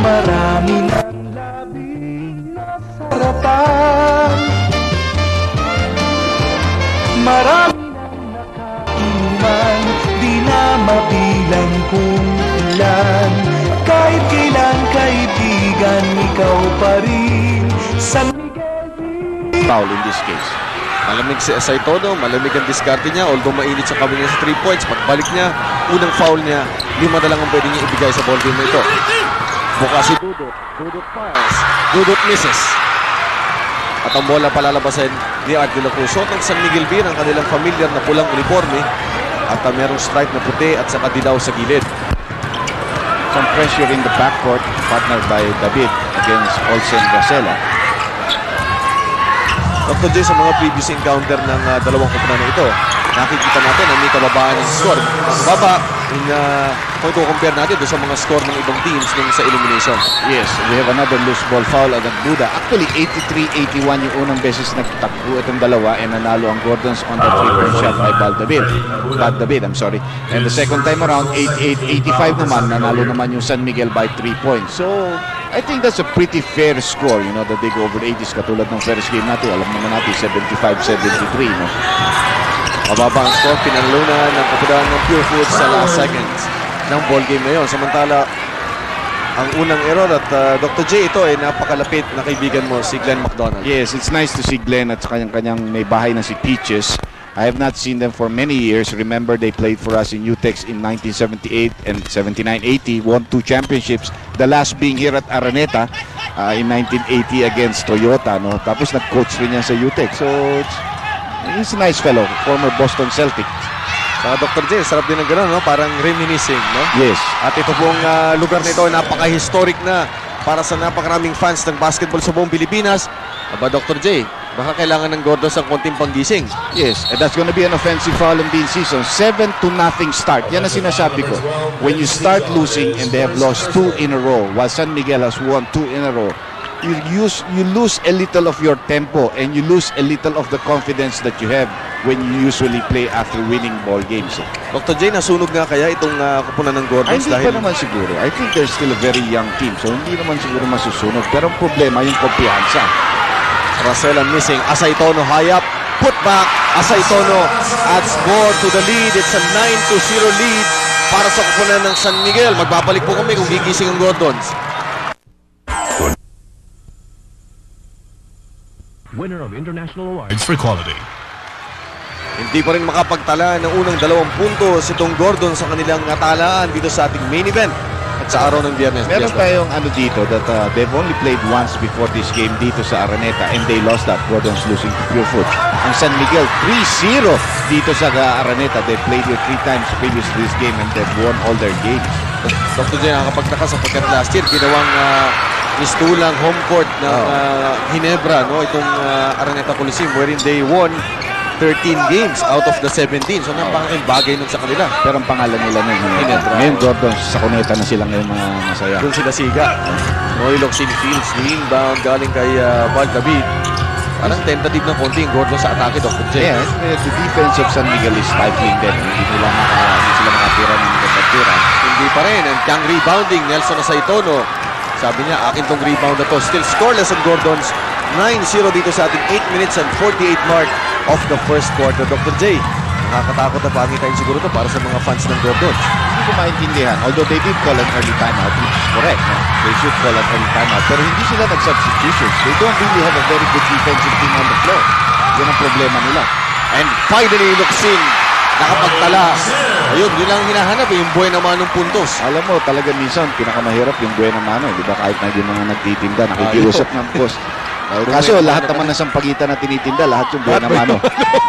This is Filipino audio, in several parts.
marami ng labing nasarapan. Marami ng nakainuman, di na mabilang kung ilan. Kahit kailan kaibigan, ikaw pa rin. San Miguel. Foul in this case. Malamig si Saitono, malamig ang diskarte niya, although mainit sa kami niya sa 3 points. Pagbalik niya, unang foul niya, 5 na lang ang pwede niya ibigay sa ball game na ito. Buka si Dudut. Dudut pass. Dudut misses. At ang bola palalabasin ni Art de la Cruz. So, ng San Miguel Beer, ang kanilang familiar na pulang uniforme. At merong stripe na puti at saka dilaw sa gilid. Some pressure in the backcourt, partnered by David against Olsen Racela. Dr. J, sa mga previous encounter ng dalawang kupunan na ito, nakikita natin na may kababaan ng score. Baba, kung i-compare natin doon sa mga score ng ibang teams nung sa elimination. Yes, we have another loose ball foul agad Buda. Actually, 83-81 yung unang beses nagtakbo itong dalawa and nanalo ang Gordons on the 3-point shot by David, I'm sorry. And the second time around, 88-85 naman, nanalo naman yung San Miguel by 3 points. So, I think that's a pretty fair score, you know, that they go over 80s katulad ng first game natin. Alam naman natin, 75-73, no? Mababa ang score, pinalunan ng kapunan ng Pure Foods sa last seconds ng ball game na yun. Samantala, ang unang error at Dr. J, ito ay napakalapit na kaibigan mo, si Glenn McDonald. Yes, it's nice to see Glenn at kanyang may bahay na si Peaches. I have not seen them for many years. Remember, they played for us in UTEX in 1978 and 79-80, won 2 championships. The last being here at Araneta in 1980 against Toyota. No? Tapos nag-coach rin yan sa UTEX. So, he's a nice fellow, former Boston Celtic. Saka Dr. J, sarap din ng gano'n, no? Parang reminiscing, no? Yes. At ito pong lugar na ito ay napaka-historic na para sa napakaraming fans ng basketball sa buong Pilipinas. Aba, Dr. J, baka kailangan ng Gordons ang konting panggising. Yes, and that's going to be an offensive foul in the season. 7-0 start. Yan ang sinasabi ko. When you start losing and they have lost 2 in a row, while San Miguel has won 2 in a row, you lose a little of your tempo and you lose a little of the confidence that you have when you usually play after winning ball games. Dr. J, nasunog nga kaya itong kupunan ng Gordons? Hindi pa naman siguro. I think they're still a very young team, so hindi naman siguro masusunog. Pero ang problema yung kumpiyansa. Racela missing. Saitono high up. Put back. Saitono adds more to the lead. It's a 9-0 lead para sa kupunan ng San Miguel. Magbabalik po kami kung gigising ang Gordons. Winner of international awards for quality. Hindi pa rin makapagtala ng unang 2 puntos itong Gordons sa kanilang talaan dito sa ating main event at sa araw ng Biyernes. Meron tayong dito that they've only played once before this game dito sa Araneta and they lost that. Gordons losing to Pure Food. Ang San Miguel 3-0 dito sa Araneta. They played here 3 times previous to this game and they've won all their games. Dr. J, nakakapagtaka sapagkat last year ginawang mistulang home court ng Ginebra, no? Itong Araneta Coliseum wherein they won 13 games out of the 17. So napakaking bagay nun sa kanila. Pero ang pangalan nila nun, ngayon Gordons sa Cuneta na sila ngayon mga masaya. Doon sila siga. Noilok sin Fields, inbound galing kay David. Parang tentative ng konti yung Gordons sa atake, Dr. J. Yeah, the defense of San Miguel is stifling them. Hindi sila makatira ng kapatira. Hindi pa rin. And kang rebounding, Nelson Saitono. Sabi niya, akin tong rebound na to. Still scoreless ang Gordons. 9-0 dito sa ating 8 minutes and 48 mark of the first quarter. Dr. J, nakakatakot na pangitain siguro to para sa mga fans ng Gordons. Hindi ko maintindihan. Although they did call an early timeout, which is correct. No? They should call an early timeout. Pero hindi sila nag-substitutions. They don't really have a very good defensive team on the floor. Yan ang problema nila. And finally, Luxin, nakapagtala. Ayun, yun lang hinahanap, yung buhay naman ng puntos. Alam mo, talaga minsan, pinakamahirap yung buhay na mano. Di ba? Kahit na yung mga nagtitinda, nakikiusap ng boss. Kaso lahat naman ng sampagitan na tinitinda, lahat yung buhay na mano.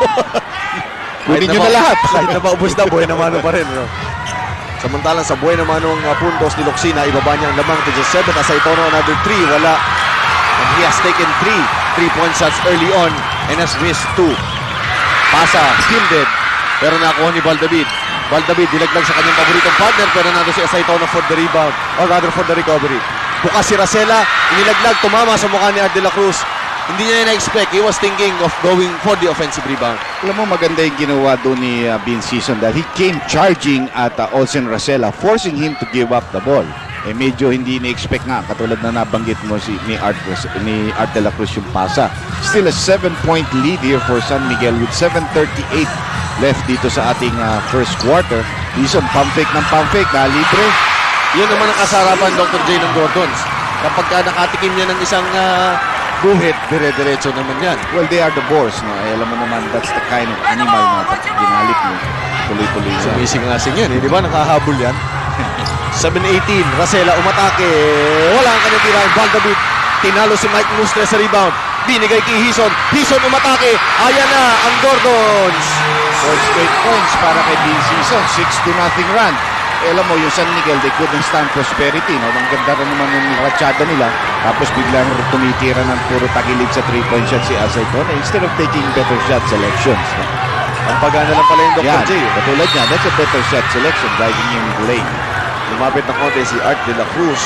Kunin nyo na lahat. Kahit na maubos na, buhay na mano pa rin. No? Samantalang sa buhay na mano ng puntos ni Luxina, ibaba niya ang lamang to just 7. Saitono another 3, wala. And he has taken 3 3-point shots early on and has missed 2. Pasa, fielded. Pero nakuha ni Valdavid. Valdavid, dilaglag sa kanyang paboritong partner, pero nando si Saitono for the rebound, or rather for the recovery. Bukas si Racela, inilaglag, tumama sa mukha ni Art de la Cruz. Hindi niya na-expect. He was thinking of going for the offensive rebound. Alam mo, maganda yung ginawa doon ni Ben Season that he came charging at Olsen Racela, forcing him to give up the ball. eh medyo hindi ni-expect nga, katulad na nabanggit mo ni Art de la Cruz yung pasa. Still a 7-point lead here for San Miguel with 7:38 left dito sa ating first quarter. Dizon, pump fake ng pump fake, libre. Yun naman ang kasarapan, Dr. J, ng Gordons. Kapag nakatikim niya ng isang buhit, dire-diretso naman yan. Well, they are the Boars, no? Eh, alam mo naman, that's the kind of animal na pag ginalik mo, tuloy-tuloy na. Sumising-asing yan, di ba? Nakahabol yan. 7-18, Racela umatake. Wala ang kanyang tirahan. Valdavid, tinalo si Mike Mustre sa rebound. Binigay kay Hison. Hison umatake. Ayan na ang Gordons. 4 straight points para kay Dean Season. 6-0 run. Eh, alam mo, yung San Miguel, they couldn't stand prosperity. No? Ang ganda rin naman ng ratsyada nila. Tapos biglang tumitira ng puro tagilid sa 3-point shot si Azayton instead of taking better shot selections. No? Ang pagana lang pala yung Dr. J. Katulad niya, that's a better shot selection driving in lane. Lumapit na konti si Art de la Cruz.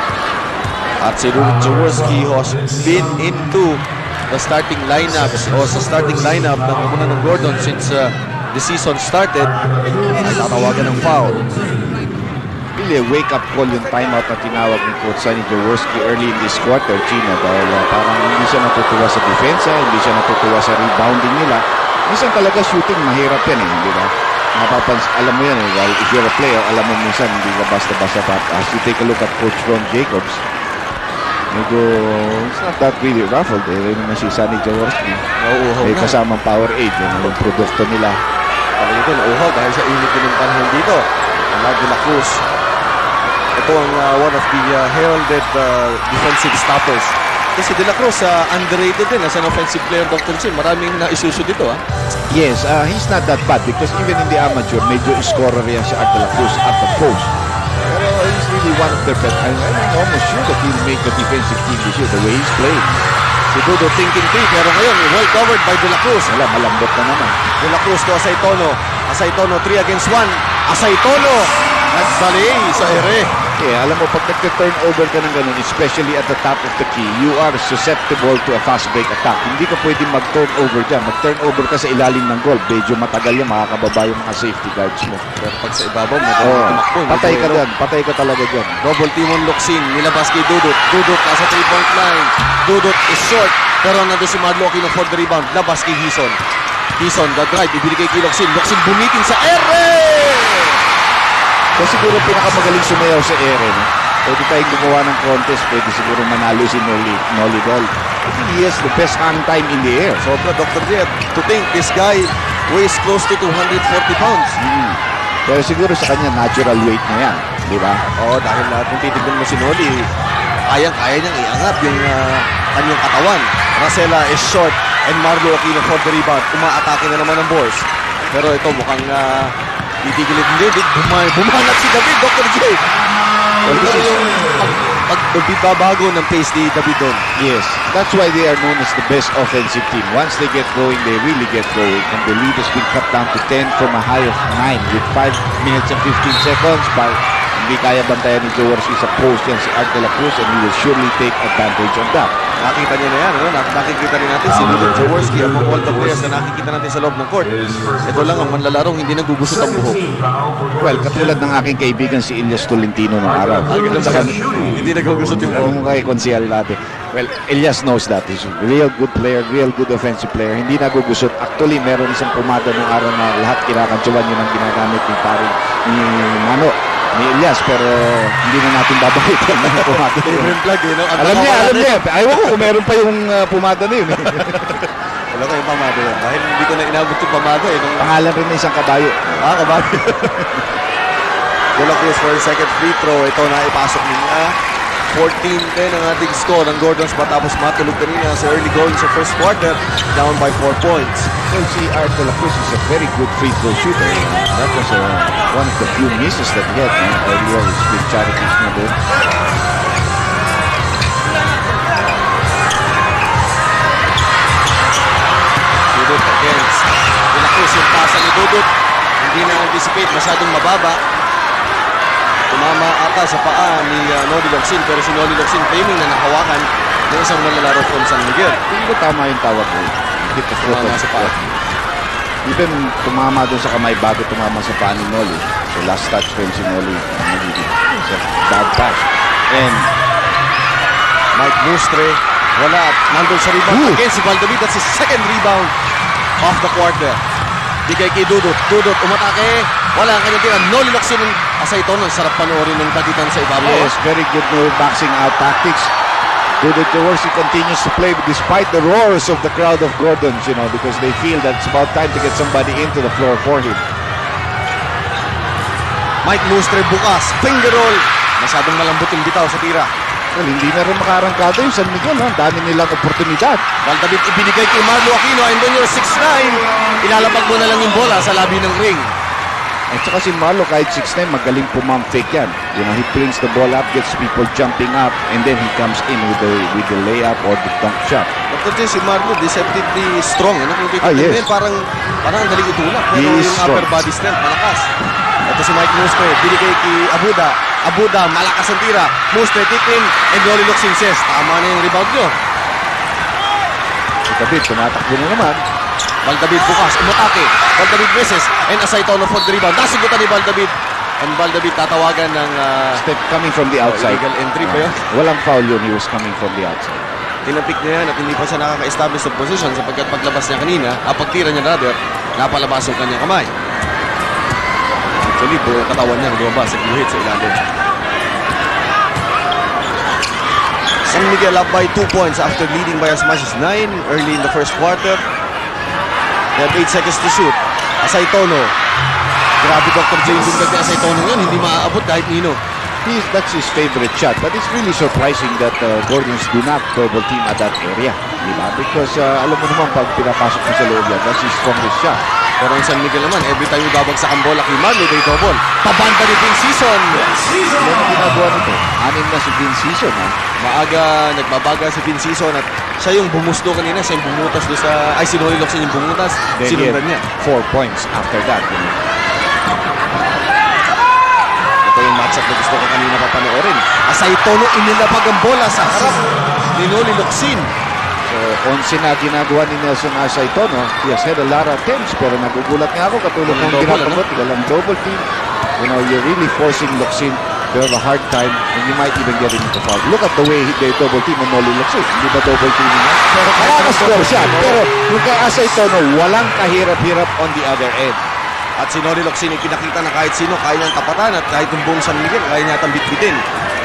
At si Jaworski has been into the starting lineups o sa starting lineup ng umuna ng Gordon since the season started. Ay tatawagan ng foul. Really a wake-up call yung timeout na tinawag ni Coach Sonny Jaworski early in this quarter, Chino, dahil parang hindi siya natutuwa sa defensa, hindi siya natutuwa sa rebounding nila. Minsan talaga shooting, mahirap yan di ba? Alam mo yan well, if you're a player, alam mo minsan hindi ka basta-basta as you take a look at Coach Ron Jacobs, medyo it's not that really ruffled rin naman si Sonny Jaworski. May kasamang power aid, yan ang produkto nila. Talaga ito, nauhaw dahil sa init din ng panahon dito. Ang de la Cruz, ito ang one of the heralded defensive stoppers. Kasi de la Cruz, underrated din as an offensive player, Dr. Jim. Maraming naisuso dito, Yes, he's not that bad because even in the amateur, medyo scorer yan si Art de la Cruz at the post. Pero he's really one of their best. I'm almost sure that he'll make the defensive team this year, the way he's playing. Si Dudo thinking three, pero ngayon, well covered by de la Cruz. Wala, malambot na naman. De la Cruz to Asaytono. Asaytono, 3 against 1. Asaytono, nagsalay sa ere. Yeah, alam mo, pag nag-turnover ka ng ganun, especially at the top of the key, you are susceptible to a fast break attack. Hindi ka pwedeng mag-turnover dyan. Mag-turnover ka sa ilalim ng goal. Medyo matagal yan, makakababa yung mga safety guards mo. Pero pag sa ibabaw, patay ka dyan. Patay ka talaga dyan. Double Timon Locsin, nilabas kay Dudut. Dudut nasa 3-point line. Dudut is short, pero nandun si Marlo Aquino for the rebound. Labas kay Hison. Hison, the drive, ibinigay kay Locsin. Locsin bumitin sa ere! Kasi siguro pinakamagaling sumayaw sa ere, no? Pwede tayong gumawa ng contest, pwede siguro manalo si Nolly Dol. I think he has the best hand time in the air. Sobra, Dr. J. To think, this guy weighs close to 240 pounds. Pero siguro sa kanya, natural weight na yan, di ba? Oo, dahil kung titignan mo si Nolly, kaya niyang iangat yung kanyang katawan. Racela is short and Marlo Aquino for the rebound. Umaatake na naman ang Boars. Pero ito mukhang titigilid ni David. Bumanat si David, Dr. J. Well, this is pagbabago ng pace ni David doon. Yes, that's why they are known as the best offensive team. Once they get going, they really get going. And the lead has been cut down to 10 from a high of 9 with 5 minutes and 15 seconds. But hindi kaya bantayan ni Jaworski sa post yan si Art de la Cruz and he will surely take advantage of that. Nakita niya na yan, nakikita rin natin si Jaworski among all the players na nakikita natin sa loob ng court. Ito lang ang manlalarong hindi nagugusot ang buhok. Well, katulad ng aking kaibigan si Elias Tolentino ng araw. Hindi nagugusot yung buhok. Kung kay konsyal natin. Well, Elias knows that. He's a real good player, real good offensive player. Hindi nagugusot. Actually, meron isang pumada nung araw na lahat kinakantsuan yun ang ginagamit ni paring ni Mano. Ni Elias, pero hindi na natin babakitan ng pumada na yun. Alam niya. Ayaw ko kung meron pa yung pumada na yun. Wala ko yung pamada yun. Dahil hindi ko na inabot yung pamada eh. Pangalan rin na isang kabayo. Kabayo. De la Cruz for a second free throw. Ito na ipasok niya. 14-10 ang ating score ng Gordons matapos matulog kanina sa early going sa first quarter, down by 4 points. Well, si Art de la Cruz is a very good free throw shooter. That was one of the few misses that he had earlier with charities na doon. Dudut against De La Cruz. Yung pasa ni Dudut hindi na-anticipate, masyadong mababa. Tumama ata sa paa ni Noli Locsin, pero si Noli Locsin claiming na nakawakan ng isang malalaro from San Miguel. Hindi ba tama yung tawag mo? Tumama sa paa. Even tumama doon sa kamay bago tumama sa paa ni Noli. So last touch frame si Noli. It's a bad pass. And Mike Mustre, wala. Nandun sa rebound again si Valdavid. That's his second rebound of the quarter. Bigay kay Dudut. Dudut umatake. Wala ang kanyang tira. Noli Locsin. Asa ito, ang sarap panoorin ng bagitan sa ibabaw. yes, very good no boxing out tactics. Dudut Jaworski continues to play despite the roars of the crowd of Gordons, you know, because they feel that it's about time to get somebody into the floor for him. Mike Mustre bukas. Finger roll. Masyadong malambot yung bitaw sa tira. Well, hindi na rin makarangkado yung San Miguel, no? Dami nilang oportunidad. Valdavid ibinigay kay Marlo Aquino. And then you're 6'9". Ilalapag mo na lang yung bola sa labi ng ring. At saka si Marlo kahit 6'9", magaling pumump fake yan. You know, he brings the ball up, gets people jumping up, and then he comes in with the layup or the dunk shot. Dr. J, si Marlo deceptively strong. Ano? Kung titignan yes. parang ang daling itulak. Pero He is yung strong. upper body strength, malakas. Ito si Mike Mustre, binigay kay Abuda. Abuda, malakas ang tira. Mustre, tip in, and Noli Locsin says, tama na yung rebound nyo. Si David, tumatakbo na naman. Valdavid bukas, umatake. Valdavid misses, and aside on for the rebound. Nasugutan ni Valdavid. And Valdavid tatawagan ng Step coming from the outside. illegal entry ba yun? Walang foul yun, he was coming from the outside. Tinapik niya yan at hindi pa siya nakaka-establish ng position sapagkat paglabas niya kanina, pagtira niya rather, napalabas yung kanyang kamay. Actually, buong katawan niya lumabas sa hit sa ilalim. San Miguel up by 2 points after leading by as much as 9 early in the first quarter. They have 8 seconds to shoot. Asaytono. Grabe Dr. James yung gagawin Asaytono yun. Hindi maaabot kahit nino. That's his favorite shot, but it's really surprising that Gordons do not double team at that area, diba? Because alam mo naman pag pinapasok mo sa loob yan, that's his strongest shot. Pero ang San Miguel naman, every time yung babagsak ang bola kay Marlo, they double. Pabanda ni Vin Season. Ano ang ginagawa nito? 6 na si Vin Season, ha? Maaga, nagbabaga si Vin Season at siya yung bumusto kanina, siya yung bumutas doon sa... Ay, si Noli Locsin yung bumutas, Then sinundan niya. 4 points after that, you know? Ito yung matchup na gusto ko kanina papanoorin. Asaytono, inilapag ang bola sa harap ni Noli Locsin. So, 11 na ginagawa ni Nelson Asaytono. He has had a lot of attempts, pero nagugulat nga ako katulad ng ginagawa. Walang double team. You know, you're really forcing Locsin to have a hard time and you might even get into foul. Look at the way they double team on Noli Locsin. Hindi ba double team niya? Pero nakaka-score siya. Pero yung kay Asaytono, walang kahirap-hirap on the other end. At si Noli Locsin yung pinakita na kahit sino kaya niyang tapatan at kahit yung buong San Miguel kaya niya itang bitbitin.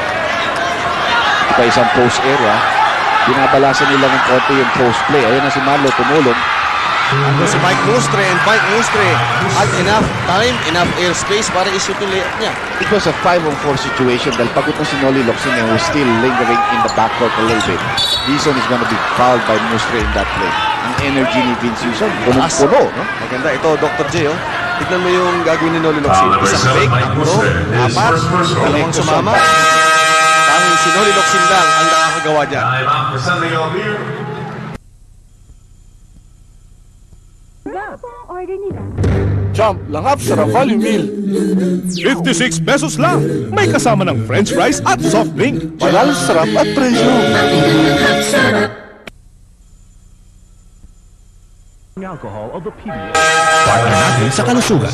Ito isang post area. Binabalasan nila ng konti yung post play. Ayun na si Marlo tumulong. Ando si Mike Mustre, and Mike Mustre had enough time, enough airspace para ishoot yung layup niya. It was a 5-on-4 situation dahil pagod na si Noli Locsin and was still lingering in the backcourt a little bit. Dizon is gonna be fouled by Mustre in that play. Ang energy ni Vince Dizon, punong-puno, no? Maganda. Ito, Dr. J, oh. Tignan mo yung gagawin ni Noli Locsin. Isang fake, takbo, apat, dalawang sumama. Tanging si Noli Locsin lang ang nakakagawa niya. Order nila. Jump langap sa value meal. 56 pesos lang. May kasama ng french fries at soft drink. Palal, sarap at presyo. Alcohol of the PBA. Partner natin sa kalusugan.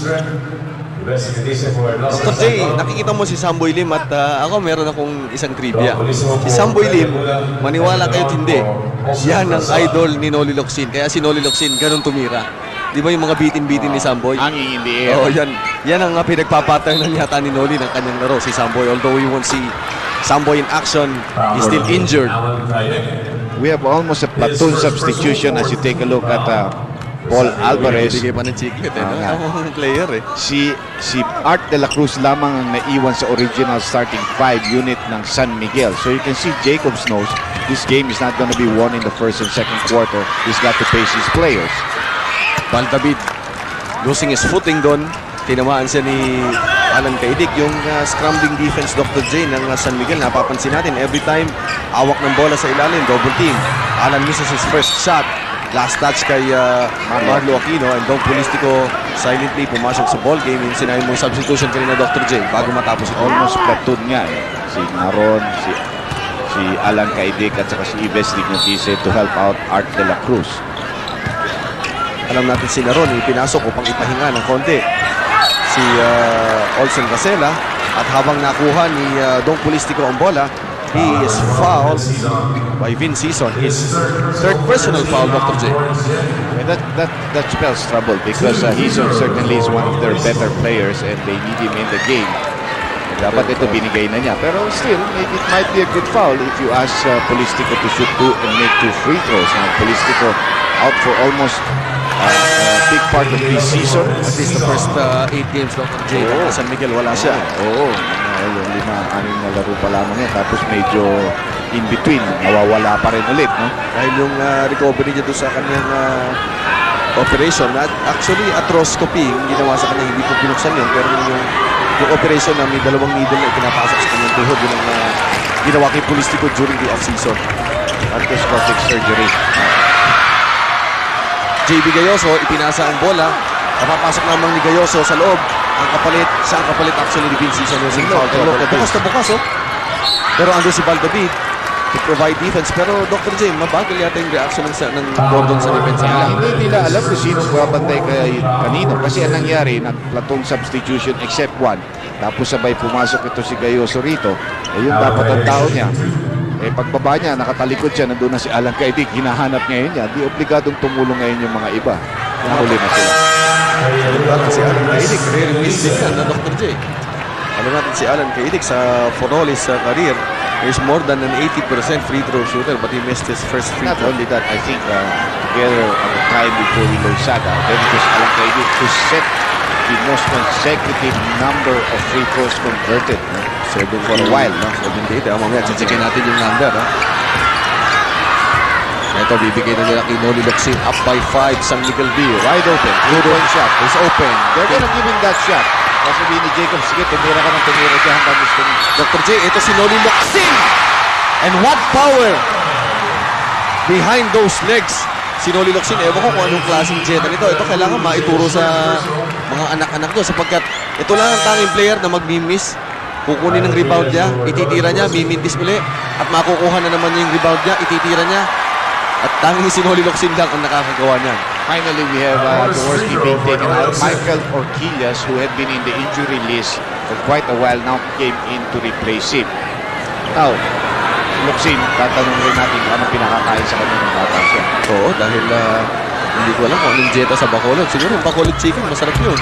Dr. J, nakikita mo si Samboy Lim at ako meron akong isang trivia. Si Samboy Lim, maniwala kayo't hindi, yan ang idol ni Noli Locsin. Kaya si Noli Locsin, ganun tumira. Di ba yung mga bitin-bitin ni Samboy? Hanging in the air. Oo, yan ang pinagpapatang yata ni Noli ng kanyang laro, si Samboy. Although we won't see Samboy in action, he's still injured. We have almost a platoon substitution as you take a look at Paul Alvarez. Bigay pa ng chiclet, Ang player, Si Art de la Cruz lamang ang naiwan sa original starting 5 unit ng San Miguel. So you can see Jacobs knows this game is not going to be won in the first and second quarter. He's got to pace his players. Valdavid losing his footing doon. Tinamaan siya ni Alan Kaidik. Yung scrambling defense, Dr. J, ng San Miguel. Napapansin natin, every time awak ng bola sa ilalim, double team. Alan misses his first shot. Last touch kay Marlo Aquino, and Don Pulistico silently pumasok sa ball game. Yung sinabi mong substitution kanina, Dr. J, bago matapos ito. Almost platoon nga Si Naron, si Alan Kaidik at saka si Ives Dignotise to help out Art de la Cruz. Alam natin si Naron, ipinasok upang ipahinga ng konti si Olsen Casela. At habang nakuha ni Dong Polistico ang bola, he is fouled by Vin Season. His third personal foul, Dr. J. That spells trouble because Season certainly is one of their better players and they need him in the game. Dapat ito binigay na niya. Pero still, it might be a good foul if you ask Polistico to shoot 2 and make 2 free throws. Polistico out for almost a big part of this season. At least the first 8 games, Dr. J. San Miguel, wala siya. Oo. 5-6 na laro pa lamang yan. Tapos medyo in between, nawawala pa rin ulit. No? Dahil yung recovery niya doon sa kanyang operation. Actually, arthroscopy yung ginawa sa kanya. Hindi po pinuksan yun. Pero yung operation na may 2 needle na pinapasok sa kanyang tuhod. Yun ang ginawa kay Polistico during the off-season. Arthroscopic surgery. JB Gayoso, ipinasa ang bola. Napapasok namang ni Gayoso sa loob. Ang kapalit actually ni Vin Season. Bukas na bukas, oh. Pero andun si Valdavid to provide defense. Pero Dr. J, mabagal yata yung reaction ng Gordon sa defense nila. Hindi nila alam kung sino babantay kanino. Kasi ang nangyari, nag-platong substitution except one. Tapos sabay pumasok ito si Gayoso rito. Yun dapat ang tao niya. Pagbaba niya, nakatalikod siya, nandun na si Alan Kaidik, hinahanap ngayon niya, di obligadong tumulong ngayon yung mga iba. Nahuli na sila. Alam si Alan Kaidik, career miss din yan na Dr. J. Alam natin si Alan Kaidik sa for all his career, is more than an 80% free throw shooter, but he missed his first free throw. Not only that, I think together at the time before we lost Saga, then it was Alan Kaidik who set the most consecutive number of free throws converted. 7 for a while, no? 78. Mamaya, chichikin natin yung number, no? Ito, bibigay na nila kay Noli Locsin. Up by 5, San Miguel View. Wide open. Good one shot. It's open. They're gonna give him that shot. Sasabihin ni Jacob, sige, tumira ka ng tumira dyan hanggang gusto niya. Dr. J, ito si Noli Locsin! And what power behind those legs. Si Noli Locsin, ewan ko kung anong klaseng jeta nito. Ito kailangan maituro sa mga anak-anak nyo sapagkat ito lang ang tanging player na mag-miss. Kukunin ng rebound niya, ititira niya, mimintis uli, at makukuha na naman niya yung rebound niya, ititira niya. At tanging si Noli Locsin lang ang nakakagawa niyan. Finally, we have Jaworski being taken out. Michael Orquillas, who had been in the injury list for quite a while, now came in to replace him. Now, Locsin, tatanong rin natin kung anong pinakakain sa kanya ng bata siya. Oo, dahil hindi ko alam kung anong jeta sa Bacolod. Siguro yung Bacolod chicken, masarap yun.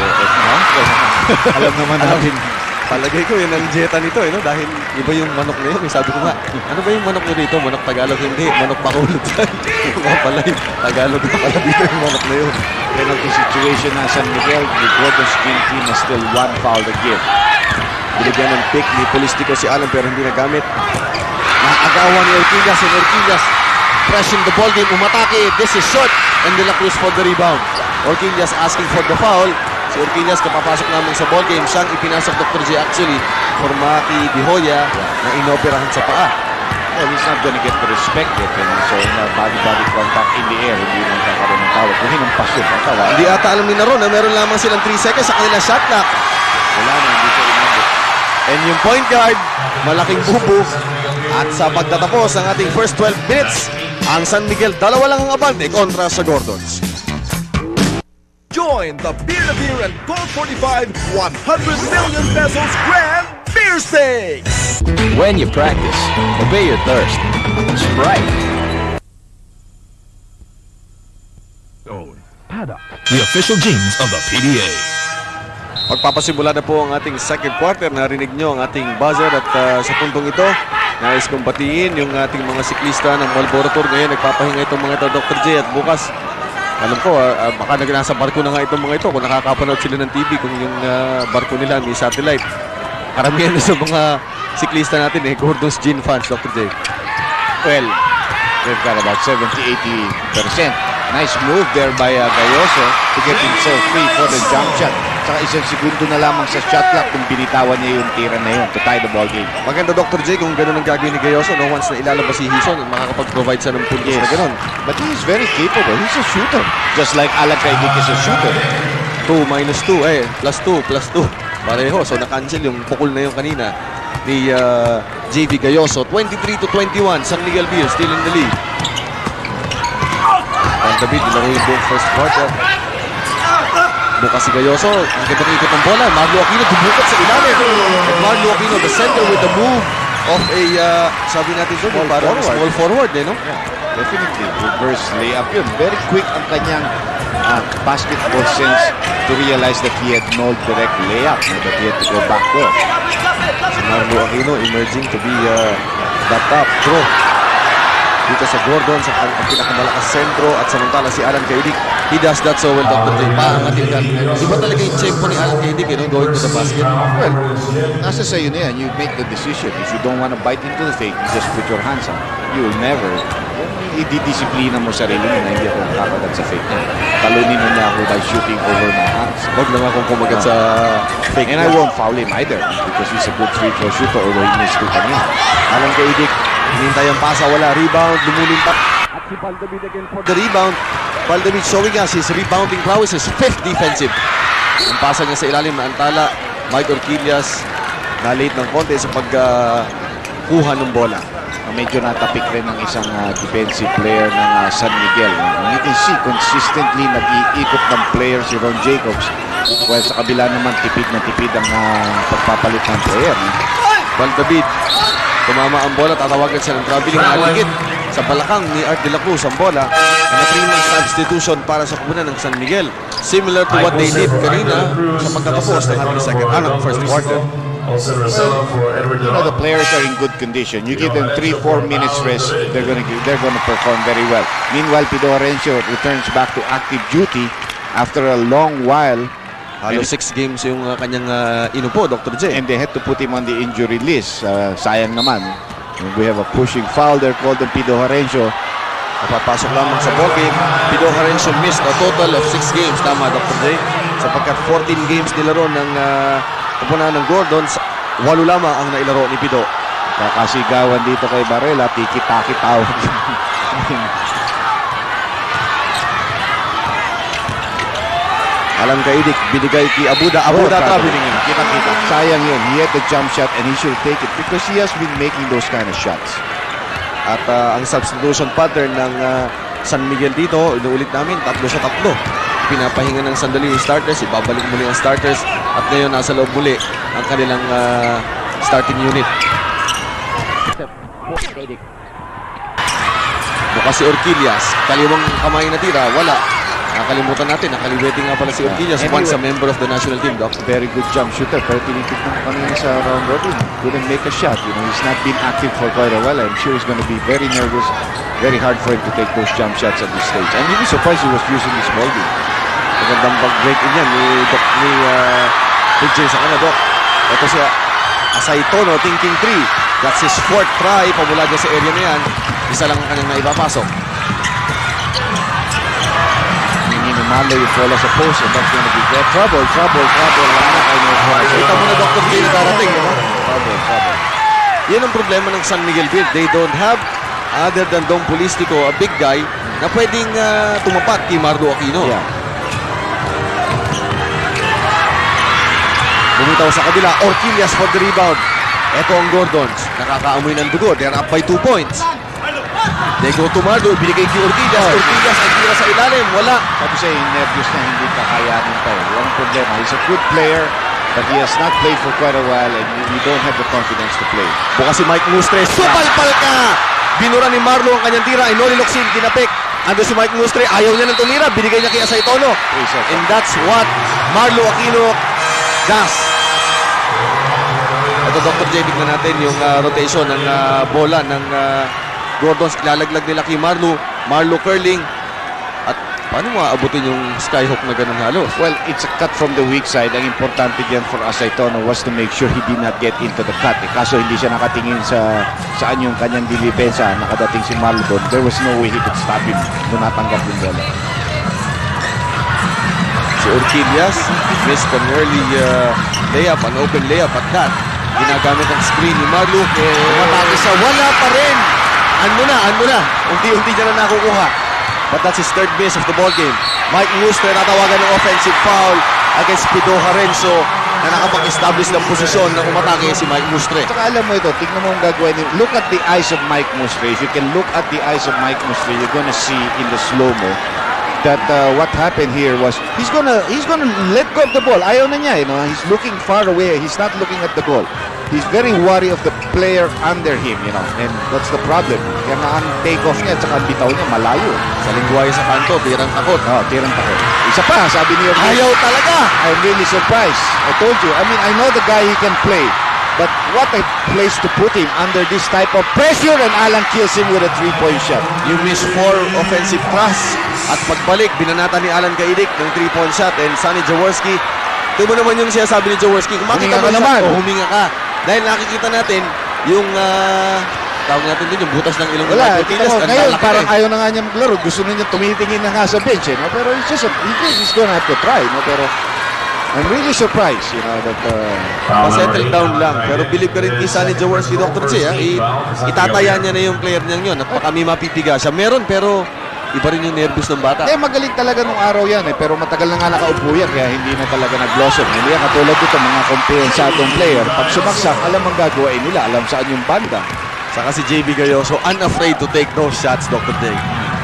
Alam naman natin. Palagay ko yun ang jeta nito, no? Dahil iba yung manok na yun. Sabi ko nga, ano ba yung manok nyo dito? Manok Tagalog? Hindi, manok Bacolod yan. Mga pala yun, Tagalog na pala dito yung manok na yun. Penalty situation ng San Miguel. The Gordon's team has still 1 foul to give. Binigyan ng pick ni Polistico si Alan pero hindi nagamit. Naagawan ni Orquillas and Orquillas pressing the ball game. Umatake. This is short. And De La Cruz for the rebound. Orquillas asking for the foul. Si Orquillas kapapasok naman sa ball game. Siyang ipinasok Dr. J actually for Maki Di Hoya na inoperahan sa paa. Well, he's not gonna get the respect yet. So, body-body contact in the air. Hindi nang kakaroon ng tawag. Kung hinampas yun, tawag. Hindi ata alam ni Naron na meron lamang silang 3 seconds sa kanila shot clock. Wala na, hindi ko inabot. And yung point guard, malaking bubo. At sa pagtatapos ng ating first 12 minutes, ang San Miguel, 2 lang ang abante kontra sa Gordons. Join the Beer and Gold 45 100 million pesos Grand Beer Stakes! When you practice, obey your thirst. Sprite. Paddock, the official jeans of the PBA. Pagpapasimula na po ang ating second quarter. Narinig nyo ang ating buzzer at sa puntong ito, nais kong batiin yung ating mga siklista ng Marlboro Tour. Ngayon, nagpapahinga itong mga ito, Dr. J. At bukas, alam ko, baka nasa barko na nga itong mga ito kung nakakapanood sila ng TV kung yung barko nila may satellite. Karamihan na sa mga siklista natin Gordon's Gin fans, Dr. J. Well, they've got about 70-80%. Nice move there by Gayoso to get himself free for the jump shot. Saka isang segundo na lamang sa shot clock kung binitawan niya yung tira na yun to tie the ball game. Maganda, Dr. J, kung gano'n ang gagawin ni Gayoso, no, once na ilalabas si Hison, makakapag-provide siya ng puntos na gano'n. But he is very capable. He's a shooter. Just like Alan Kaidik is a shooter. 2 minus 2, plus 2, plus 2. Pareho, so na-cancel yung pukul na yung kanina ni JV Gayoso. 23-21, San Miguel Beer still in the lead. Ang David, nilaro yung buong first quarter. Bukas si Gayoso, ang ikot ng bola. Marlo Aquino tumukat sa ilalim. And Marlo Aquino, the center with the move of a, sabi natin doon, small forward, no? Definitely, reverse layup yun. Very quick ang kanyang basketball sense to realize that he had no direct layup, that he had to go back there. Si Marlo Aquino emerging to be the top draw dito sa Gordon, sa ang pinakamalakas sentro, at samantala si Alan Kaidik, he does that so well, Dr. J. Paangatin ka. Di ba talaga yung tempo ni Alan Kaidik, going to the basket? Well, nasa sa'yo na yan, you make the decision. If you don't want to bite into the fake, you just put your hands up. You will never, ididisiplina mo sarili mo na hindi ako kakagat sa fake. Talunin mo niya ako by shooting over my hands. Huwag lang akong kumagat sa fake. And I won't foul him either because he's a good free throw shooter, although he needs to come in. Alan Kaidik, hinintay ang pasa, wala. Rebound, lumulimpat. At si Baldavid again for the rebound. Baldavid showing us his rebounding prowess, his 5th defensive. Ang pasa niya sa ilalim na antala. Mike Orquillas na late ng konti sa pagkuha ng bola. Medyo natapik rin ng isang defensive player ng San Miguel. You can see consistently nag-iikot ng player si Ron Jacobs. While sa kabila naman tipid na tipid ang pagpapalit ng player. Baldavid, tumama ang bola, tatawagan siya ng traveling aligid sa balakang ni Art de la Cruz ang bola. And a 3-man substitution para sa kupunan ng San Miguel. Similar to what they did kanina sa pagtatapos ng ating first quarter. You know, the players are in good condition. You give them 3-4 minutes rest, they're going to perform very well. Meanwhile, Pido Horencio returns back to active duty after a long while. Halos 6 games yung kanyang inupo, Dr. J. And they had to put him on the injury list. Sayang naman. We have a pushing foul there called on Pido Horencio. Napapasok lamang sa ballgame. Pido Horencio missed a total of 6 games. Tama, Dr. J. Sapagkat 14 games nilaro ng kupunan ng Gordons, 8 lamang ang nailaro ni Pido. Kakasigawan dito kay Barela, tiki-taki tawag. Alam Kaidik, binigay kay Abuda. Abuda traveling yun. Kita-kita. Sayang yun. He had the jump shot and he should take it because he has been making those kind of shots. At ang substitution pattern ng San Miguel dito, inuulit namin, 3 sa 3. Pinapahinga ng sandali yung starters, ibabalik muli ang starters, at ngayon nasa loob muli ang kanilang starting unit. Bukas si Orquillas, kaliwang kamay na tira, wala. Nakalimutan natin, nakaliweting nga pala si Orquillas, once a member of the national team, Doc. Very good jump shooter, pero tinitignan ko kanina sa round robin. Couldn't make a shot. You know, he's not been active for quite a while. I'm sure he's going to be very nervous, very hard for him to take those jump shots at this stage. I'm really surprised he was using this ball game. Magandang pag-break in yan ni PJ sa kanya, Doc. Ito siya, Asaytono, thinking 3. That's his 4th try, pamula dyan sa area na yan. Isa lang ang kanyang naipapasok. Malo yung bola sa post and that's going to be there. Trouble. Ito muna, Dr. J, na darating, no? Trouble. Yan ang problema ng San Miguel Beer. They don't have, other than Dom Pulistico, a big guy na pwedeng tumapat kay Marlo Aquino. Yeah. Bumitaw sa kabila, Orquillas for the rebound. Ito ang Gordons, nakakaamoy ng dugo. They're up by 2 points. They go to Marlo, binigay kay Orquillas. Orquillas ang tira sa ilalim, wala. Sabi siya, nervous na, hindi kakayanin pa. Walang problema. He's a good player, but he has not played for quite a while and you don't have the confidence to play. Bukas si Mike Mustre, supalpal ka! Binura ni Marlo ang kanyang tira, Inoli Locsin, kinapik. Ando si Mike Mustre, ayaw niya ng tumira, binigay niya kay Asaytono. And that's what Marlo Aquino does. Ito, Dr. J, tignan natin yung rotation ng bola ng Gordons, ilalaglag nila kay Marlo curling. At paano maabutin yung skyhook na ganun halos? Well, it's a cut from the weak side. Ang importante diyan for Asaytono was to make sure he did not get into the cut. Kaso hindi siya nakatingin sa saan yung kanyang dilipensa. Nakadating si Marlo doon. There was no way he could stop him doon natanggap yung bola. Si Orquillas missed an early layup, an open layup at that. Ginagamit ang screen ni Marlo. Umatake sa wala pa rin. Ano na. Unti-unti niya na nakukuha. But that's his 3rd miss of the ball game. Mike Mustre natawagan ng offensive foul against Pido Horencio na nakapag-establish ng posisyon na umatake si Mike Mustre. Saka alam mo ito, tignan mo ang gagawin. Look at the eyes of Mike Mustre. If you can look at the eyes of Mike Mustre, you're gonna see in the slow-mo that what happened here was he's gonna let go of the ball. Ayaw na niya, he's looking far away. He's not looking at the goal. He's very worried of the player under him, and that's the problem. Kaya nga ang take-off niya at saka ang bitaw niya malayo. Sa lingwahe sa kanto, tirang takot. Tirang takot. Isa pa, sabi niya, ayaw talaga. I'm really surprised. I told you. I mean, I know the guy, he can play. But what a place to put him under this type of pressure, and Alan kills him with a 3-point shot. You miss 4 offensive thrust. At pagbalik, binanata ni Alan Kaidik ng 3-point shot. And Sonny Jaworski, ito mo naman yung sinasabi ni Jaworski, kung makita mo naman, huminga ka. Dahil nakikita natin yung tawag natin din yung butas ng ilong ng Michael Killias. Ngayon parang ayaw na nga niya maglaro. Gusto na niya tumitingin na nga sa bench, pero he's gonna have to try, pero I'm really surprised, that settle down lang. Pero believe ka rin kay Sonny Jaworski, Dr. J, itataya niya na yung player niya yun at baka may mapipiga siya. Meron, pero iba rin yung nervous ng bata. Magaling talaga nung araw yan, pero matagal na nga nakaupo yan, kaya hindi na talaga nag-blossom. Hindi yan katulad dito, mga kompensadong player. Pag sumaksak, alam ang gagawa nila, alam saan yung banda. Saka si JB Gayoso, unafraid to take those shots, Dr. J.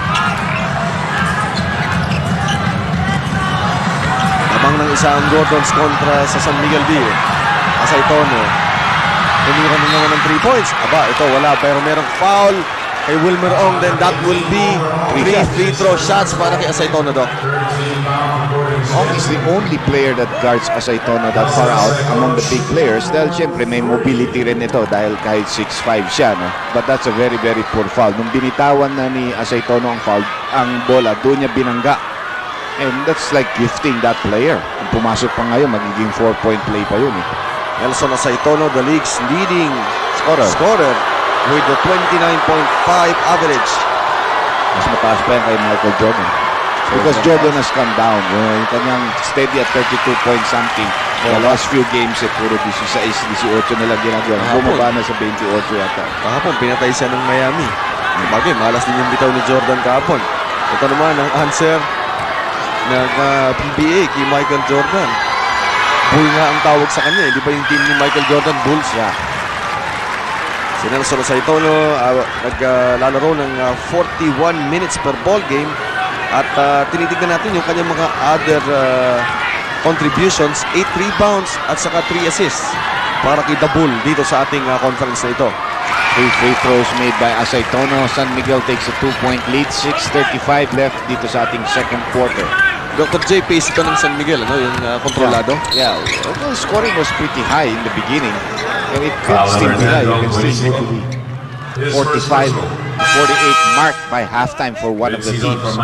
Lamang ng isang Gordons kontra sa San Miguel B. Asay Tono. Tumira na naman ng 3 points. Aba, ito wala, pero merong foul kay Wilmer Ong, then that will be 3 free throw shots para kay Asay Tono, Doc. Ong is the only player that guards Asay Tono that far out among the big players dahil syempre may mobility rin ito dahil kahit 6'5 siya, but that's a very very poor foul. Nung binitawan na ni Asay Tono ang foul, ang bola doon niya binangga, and that's like gifting that player. Kung pumasok pa ngayon, magiging 4-point play pa yun. Nelson Asay Tono, the league's leading scorer with the 29.5 average. Mas mataas pa yan kay Michael Jordan. Because Jordan has come down. Yung kanyang steady at 32 point something. The last few games, puro 16-18 na lang ginagawa. Bumaba na sa 28 yata. Kahapon, pinatay siya ng Miami. Bagay, malas din yung bitaw ni Jordan kahapon. Ito naman ang answer ng PBA kay Michael Jordan. Bull nga ang tawag sa kanya. Hindi pa yung team ni Michael Jordan, Bulls. Yeah. Si Nelson Asay Tono naglalaro ng 41 minutes per ball game at tinitignan natin yung kanyang mga other contributions, 8 rebounds at saka 3 assists para kay The Bull dito sa ating conference na ito. 3 free throws made by Asay Tono. San Miguel takes a 2-point lead. 6:35 left dito sa ating second quarter. Dr. J, pace ito ng San Miguel, yung kontrolado? Yeah. The scoring was pretty high in the beginning. And it could still be high. You can still go to the 45, 48 mark by halftime for one of the teams. So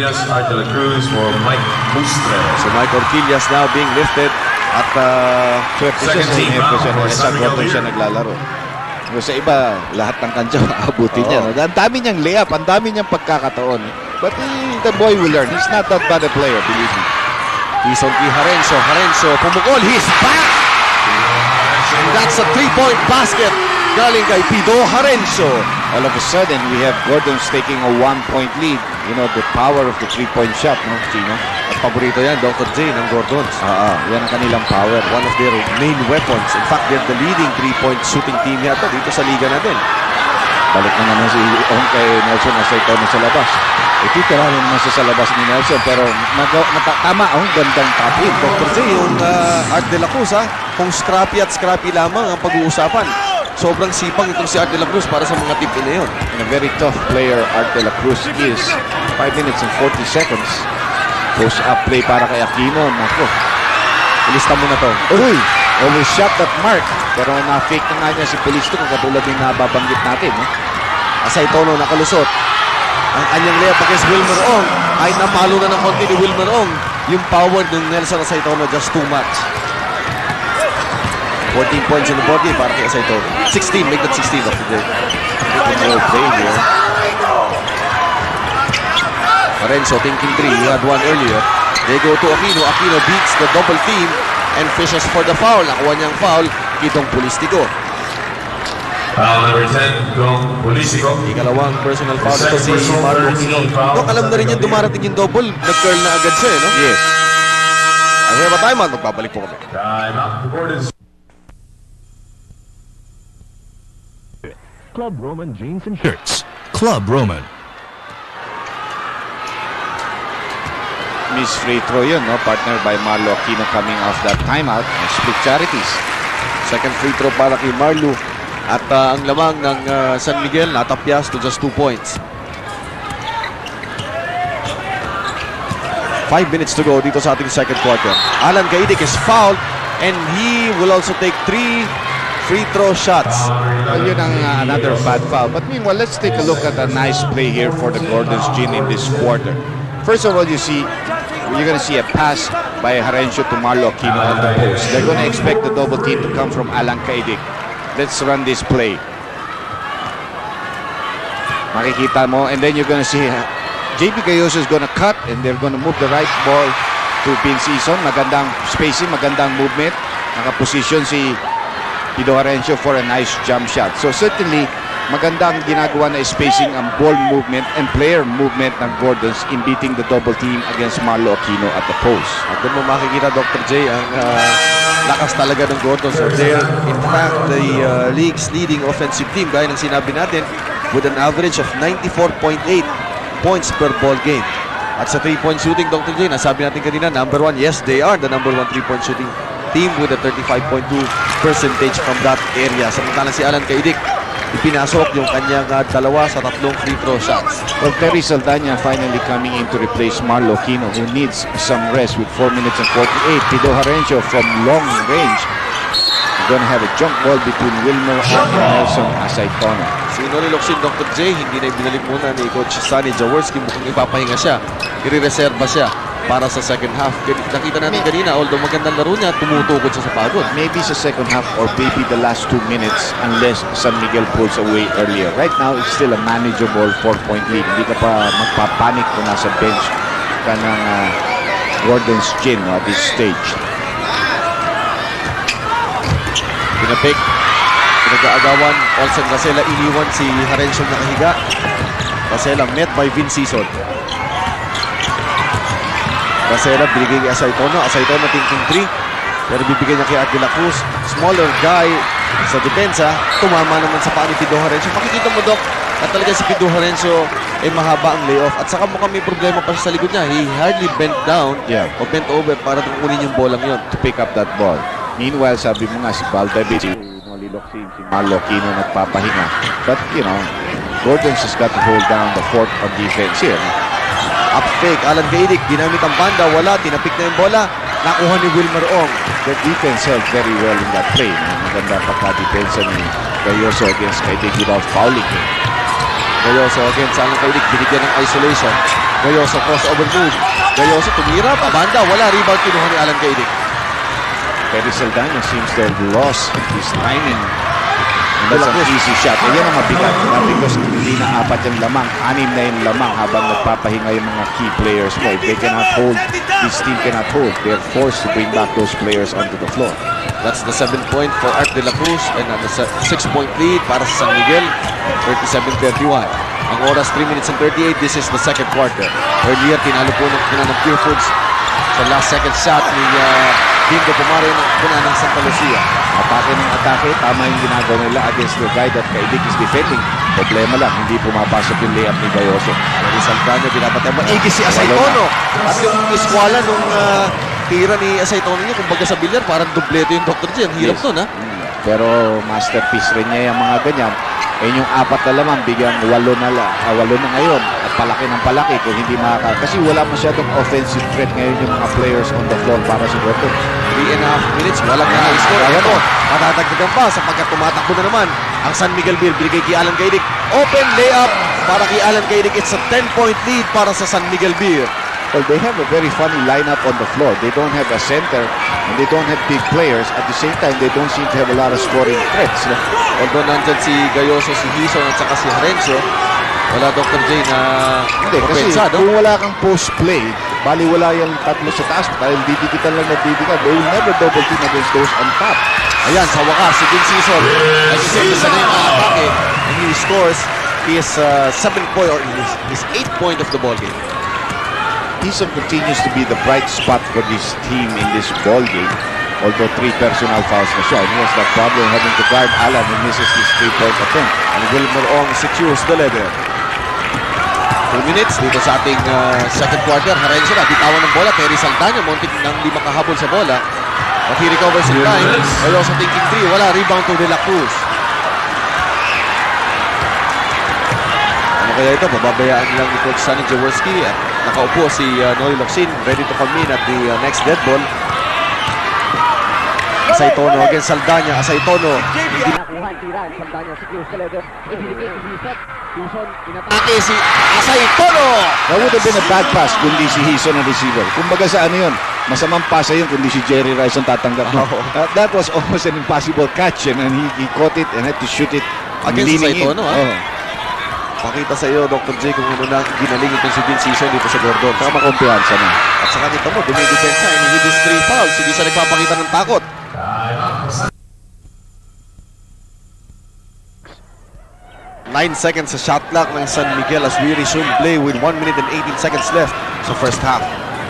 Mike Orquillas now being lifted at second team siya naglalaro. Sa iba, lahat ng kanya aabutin niya. Ang dami niyang layup, ang dami niyang pagkakataon. But the boy will learn. He's not that bad a player, believe me. He's on kay Harenso pumukol, he's back! And that's a 3-point basket galing kay Pido Harenso. All of a sudden, we have Gordon's taking a 1-point lead. The power of the 3-point shot, Chino? At paborito yan, Dr. J, ng Gordons. Yan ang kanilang power. One of their main weapons. In fact, they're the leading 3-point shooting team yata dito sa liga natin. Balik na naman si Ong kay Nelson Asay Tono sa labas. Titira naman sa labas ni Nelson, pero tama, gandang tapin. Dr. J, yung Art de la Cruz, kung scrappy at scrappy lamang ang pag-uusapan. Sobrang sipag itong si Art de la Cruz para sa mga tip na yun. And a very tough player, Art de la Cruz is. 5 minutes and 40 seconds. Post-up play para kay Aquino. Nako. Ilista mo na to. Uy! Overshot that mark. Pero na-fake na nga niya si Pulisto kung katulad yung nababanggit natin. Asay Tono nakalusot. Ang kanyang layup against Wilmer Ong ay namalo na ng konti ni Wilmer Ong. Yung power ng Nelson Asay Tono just too much. 14 points in the body para kay Asay Tono. 16, make that 16 of the day. Play here. Harenso thinking 3, he had one earlier. They go to Aquino. Aquino beats the double team and fishes for the foul. Nakuha niyang foul, Kitong Pulistico. Foul number 10, Gong Pulistico. Ikalawang personal foul ito si Marco Aquino. Dok, alam na rin yan, dumarating yung double. Nag-curl na agad siya, no? Yes. Ano ba tayo, man? Magbabalik po kami. Time out. The board is Club Roman jeans and shirts. Club Roman. miss free throw yun, no? Partner by Marlo Aquino coming off that timeout. Split charities. Second free throw para kay Marlo. At ang lamang ng San Miguel natapyas to just 2 points. 5 minutes to go dito sa ating second quarter. Alan Kaidik is fouled and he will also take 3 free throw shots. Well, yun ang another bad foul. But meanwhile, let's take a look at a nice play here for the Gordons Gin in this quarter. First of all, you're going to see a pass by Harencio to Marlo Aquino on the post. They're going to expect the double team to come from Alan Kaidik. Let's run this play. Makikita mo, and then you're going to see JP Gayoso is going to cut, and they're going to move the right ball to Vince Ison. Magandang spacing, magandang movement. Nakaposition si Pido Harencio for a nice jump shot. So certainly, magandang ginagawa na spacing ang ball movement and player movement ng Gordons in beating the double team against Marlo Aquino at the post. At doon mo makikita, Dr. J, ang lakas talaga ng Gordons. They're, in fact, the league's leading offensive team, gaya ng sinabi natin, with an average of 94.8 points per ball game. At sa 3-point shooting, Dr. J, nasabi natin kanina, number 1, yes, they are the number 1 3-point shooting team with a 35.2% from that area. Samantalang si Alan Kaidik, ipinasok yung kanyang 2 sa 3 free throw shots. Well, Terry Saldana finally coming in to replace Marlo Aquino, who needs some rest with 4 minutes and 48. Pido Harencio from long range. We're going to have a jump ball between Wilmer and Nelson Asaytono. Si Noli Locsin, Dr. J, hindi na ibinalik muna ni Coach Sunny Jaworski. Mukhang ipapahinga siya. I-reserva siya para sa second half. Nakita natin kanina, although magandang laro niya, tumutukod siya sa pagod. Maybe sa second half or maybe the last 2 minutes unless San Miguel pulls away earlier. Right now, it's still a manageable 4-point lead. Hindi ka pa magpapanik kung nasa bench ka ng Gordon's Gin at this stage. Pinapik, pinag-aagawan, Olsen Racela, iniwan si Harencio nakahiga. Racela met by Vince Sison. Racela binigay kay Asaytono. Asaytono thinking 3. Pero bibigyan niya kay Art de la Cruz. Smaller guy sa depensa. Tumama naman sa paa ni Pido Harencio. Makikita mo, Doc, at talaga si Pido Harencio ay mahaba ang layoff. At saka mukhang may problema pa sa likod niya. He hardly bent down o bent over para kunin yung bolang yon to pick up that ball. Meanwhile, sabi mo nga si Valdez, si Noli Locsin, si Marlo Aquino nagpapahinga. But, you know, Gordons has got to hold down the fort on defense here. Up fake, Alan Kaidik, ginamit ang banda, wala, tinapik na yung bola, nakuha ni Wilmer Ong. The defense held very well in that play. Maganda pagka-depensa ni Gayoso against Kaidik without fouling him. Gayoso against Alan Kaidik, binigyan ng isolation. Gayoso crossover move. Gayoso tumira, banda, wala, rebound kinuha ni Alan Kaidik. Terry Saldana seems to have lost his timing. And that's an easy shot. Ayan ang mabigat. Because hindi na 4 yung lamang, 6 na yung lamang habang nagpapahinga yung mga key players mo. If they cannot hold, this team cannot hold. They're forced to bring back those players onto the floor. That's the 7 point for Art de la Cruz and the 6-point lead para sa San Miguel, 37-31. Ang oras 3 minutes and 38. This is the second quarter. Earlier, tinalo po ng Pure Foods sa last second shot ni Bingo Pumare ng Santa Lucia. Atake ng atake, tama yung ginagawa nila against the guy that Kaidik is defending. Problema lang, hindi pumapasok yung layup ni Gayoso. Pero Salcano, pinapatay mo. Igis si Asaytono. At yung iskwala nung tira ni Asaytono niya, kumbaga sa bilyar, parang dubleto yung Dr. J. Ang hirap nun, ha? Pero masterpiece rin niya yung mga ganyan. Yung 4 na lamang, bigyan 8 na ngayon. At palaki ng palaki kung hindi kasi wala masyadong offensive threat ngayon yung mga players on the floor para sa Gordon. 3.5 minutes, walang na-score. Ito, matatagdagan pa sapagkat tumatakbo na naman ang San Miguel Beer. Binigay kay Alan Kaidik. Open layup para kay Alan Kaidik. It's a 10-point lead para sa San Miguel Beer. Well, they have a very funny lineup on the floor. They don't have a center and they don't have big players. At the same time, they don't seem to have a lot of scoring threats. Although nandyan si Gayoso, si Hison at saka si Harencio, wala Dr. J na kasi kung wala kang post play, bali wala yung 3 sa taas dahil didikitan lang na didikitan. They will never double team against those on top. Ayan, sa wakas, si Vince Sison nag-isip na yung atake and he scores his 7-point or his 8-point of the ball game. Hison continues to be the bright spot for this team in this ball game. Although 3 personal fouls na siya. He has that problem having to guard Alan who misses his 3-point attempt. And Wilmer Ong secures the level. 2 minutes dito sa ating second quarter. Harenzo na, bitawan ng bola. Terry Saldana, muntik nang di makahabol sa bola. But he recovers in time. Pero sa thinking 3, wala. Rebound to De La Cruz. Ano kaya ito? Bababayaan lang ni Coach Sonny Jaworski. At nakaupo si Noy Locsin, ready to come in at the next dead ball. Asaytono against Saldana. Asaytono. Inatake si Asaytono. That would have been a bad pass kundi si Hison ang receiver. Kumbaga sa ano yun, masamang pasa yun kundi si Jerry Rice ang tatanggap. That was almost an impossible catch and he caught it and had to shoot it against Asaytono. Pakita sa iyo, Dr. J, kung ano na ginaling itong si Vince Hison dito sa Gordon. Saka makumpiyansa na. At saka kita mo, dumidepensa. He his 3 fouls. Hindi siya nagpapakita ng takot. 9 seconds sa shot clock ng San Miguel as we resume play with 1 minute and 18 seconds left sa first half.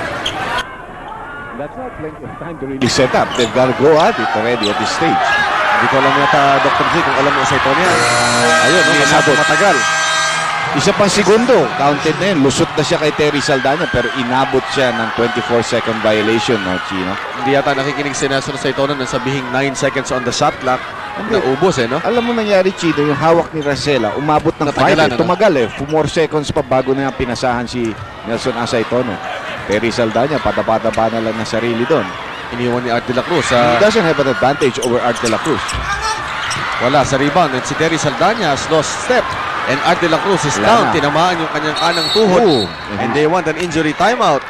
That's not plenty of time to really set up. They've got to go at it already at this stage. Hindi ko alam yata, Dr. J, kung alam mo sa ito niya. Ayun, masyado matagal. Isa pang segundo, counted na yun. Lusot na siya kay Terry Saldana pero inabot siya ng 24-second violation, no, Chino? Hindi yata nakikinig si Nelson sa ito nang sabihing 9 seconds on the shot clock. Naubos no? Alam mo nangyari, Chino, yung hawak ni Racela, umabot ng 5. Tumagal 4 more seconds pa bago na pinasahan si Nelson Asaytono. Terry Saldana, patapatapa na lang ng sarili doon. Iniwan ni Art de la Cruz. He doesn't have an advantage over Art de la Cruz. Wala sa rebound. And si Terry Saldana has lost step. And Art de la Cruz is down. Tinamaan yung kanyang kanang tuhod. And they want an injury timeout.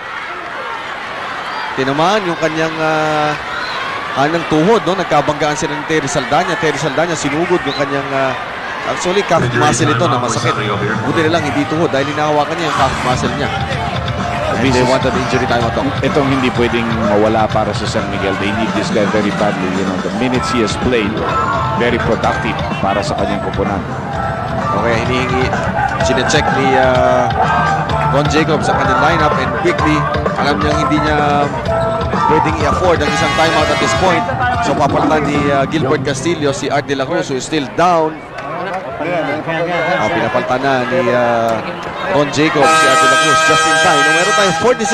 Tinamaan yung kanyang kanang tuhod. No? Nagkabanggaan sila ng Terry Saldana. Terry Saldana sinugod yung kanyang actually calf muscle ito na masakit. Buti na lang hindi tuhod dahil hinahawakan niya yung calf muscle niya. And they want an injury timeout. Itong hindi pwedeng mawala para sa San Miguel. They need this guy very badly. You know, the minutes he has played, very productive para sa kanyang koponan. Okay, hinihingi, sinecheck ni Ron Jacob sa kanyang lineup and quickly, alam niyang hindi niya pwedeng i-afford ang isang timeout at this point. So papalitan ni Gilbert Castillo si Art de la Cruz who is still down. Pinapalitan na ni Ron Jacob si Art de la Cruz just in time. Meron tayong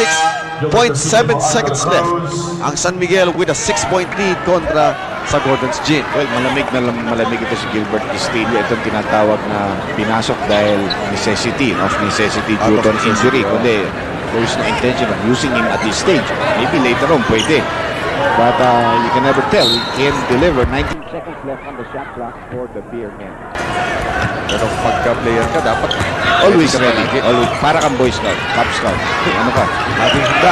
46.7 seconds left. Ang San Miguel with a 6-point lead kontra sa Gordon's Gin. Well, malamig ito si Gilbert Castillo. Itong tinatawag na pinasok dahil necessity, of necessity due to injury. Kundi there is no intention of using him at this stage. Maybe later on, pwede. But you can never tell. He can deliver. 19 seconds left on the shot clock for the Beermen. Pero pagka-player ka, dapat always ready. Always. Para kang Boy Scout, Cub Scout. Ano ka? Laging handa.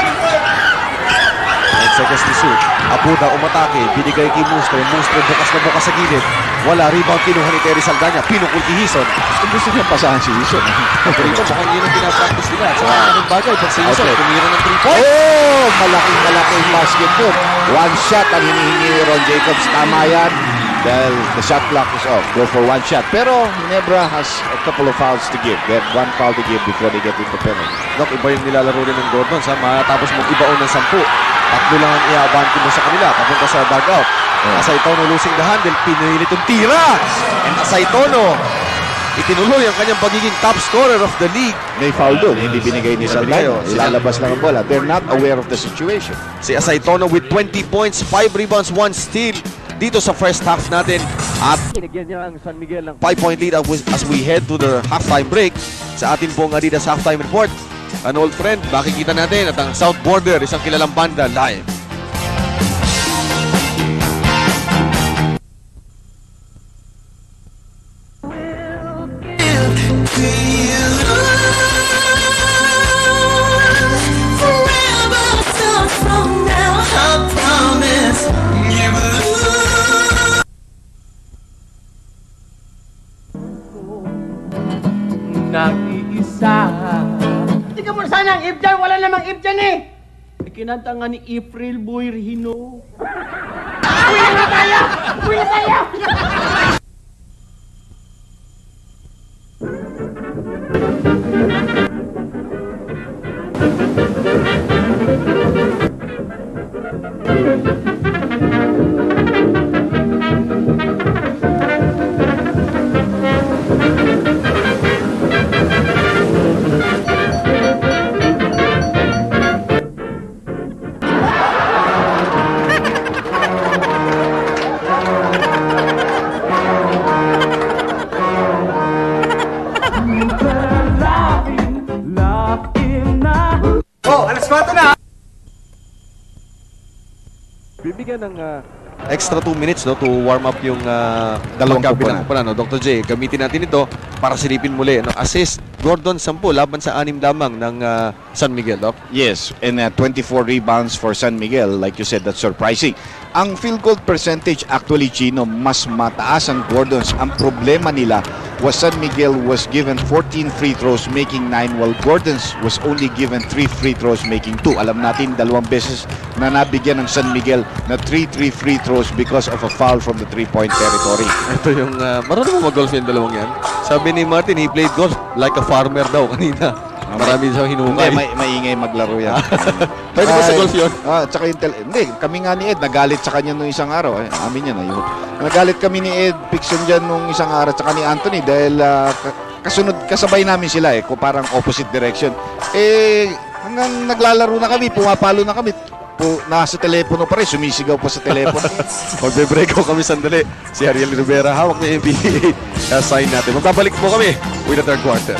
9 seconds to shoot. Abuda umatake. Binigay kay Mustro. Mustro bukas na bukas sa gilid. Wala. Rebound kinuha ni Terry Saldana. Pinukul kay Hison. Gusto niya pasahan si Hison. Dito mukhang yun ang pinapractice nila. Sa mga bagay, pag si Hison, tumira ng 3 points. Oh! Malaking basketball. One shot ang hinihingi ni Ron Jacobs. Tama yan. Dahil the shot clock is off. Go for one shot. Pero Ginebra has a couple of fouls to give. They have 1 foul to give before they get into penalty. Dok, iba yung nilalaro rin ng Gordon. Matapos mag-ibaon ng 10. Tatlo lang ang i-abante mo sa kanila. Papunta sa dugout. Asaytono losing the handle. Pinilit yung tira. And Asaytono, itinuloy ang kanyang pagiging top scorer of the league. May foul doon. Hindi binigay ni Saldana. Ilalabas lang ang bola. They're not aware of the situation. Si Asaytono with 20 points, 5 rebounds, 1 steal dito sa first half natin. At kinigyan niya ang San Miguel ng 5-point lead as we head to the halftime break sa atin pong Adidas Halftime Report. An old friend, makikita natin at ang South Border, isang kilalang banda live. Nag-iisa. Hindi ka muna sana ang if dyan. Wala namang if dyan eh. Kinanta nga ni April Boy Rihino. Uwi na tayo! Uwi na tayo! bigyan ng extra 2 minutes to warm up yung Dalawang magkabilang kupunan. Dr. J, gamitin natin ito para silipin muli. Assist, Gordon 10 laban sa 6 lamang ng San Miguel, Doc. Yes, and 24 rebounds for San Miguel. Like you said, that's surprising. Ang field goal percentage actually, Chino, mas mataas ang Gordons. Ang problema nila was San Miguel was given 14 free throws, making 9, while Gordons was only given 3 free throws, making 2. Alam natin, 2 beses na nabigyan ng San Miguel na 3 free throws because of a foul from the 3-point territory. Ito yung, marunong mo mag-golf yung dalawang yan. Sabi ni Martin, he played golf like a farmer daw kanina. Marami siyang hinukay. Hindi, maingay maglaro yan. Pwede ba sa golf yun? Tsaka yung hindi, kami nga ni Ed, nagalit sa kanya nung isang araw. Amin yan, ayun. Nagalit kami ni Ed Pixon dyan nung isang araw, tsaka ni Anthony, dahil kasabay namin sila parang opposite direction. Hanggang naglalaro na kami, pumapalo na kami. Nasa telepono pa rin, sumisigaw pa sa telepono. Magbe-break kami sandali. Si Ariel Rivera, hawak na NBA. Sign natin. Magbabalik po kami with the third quarter.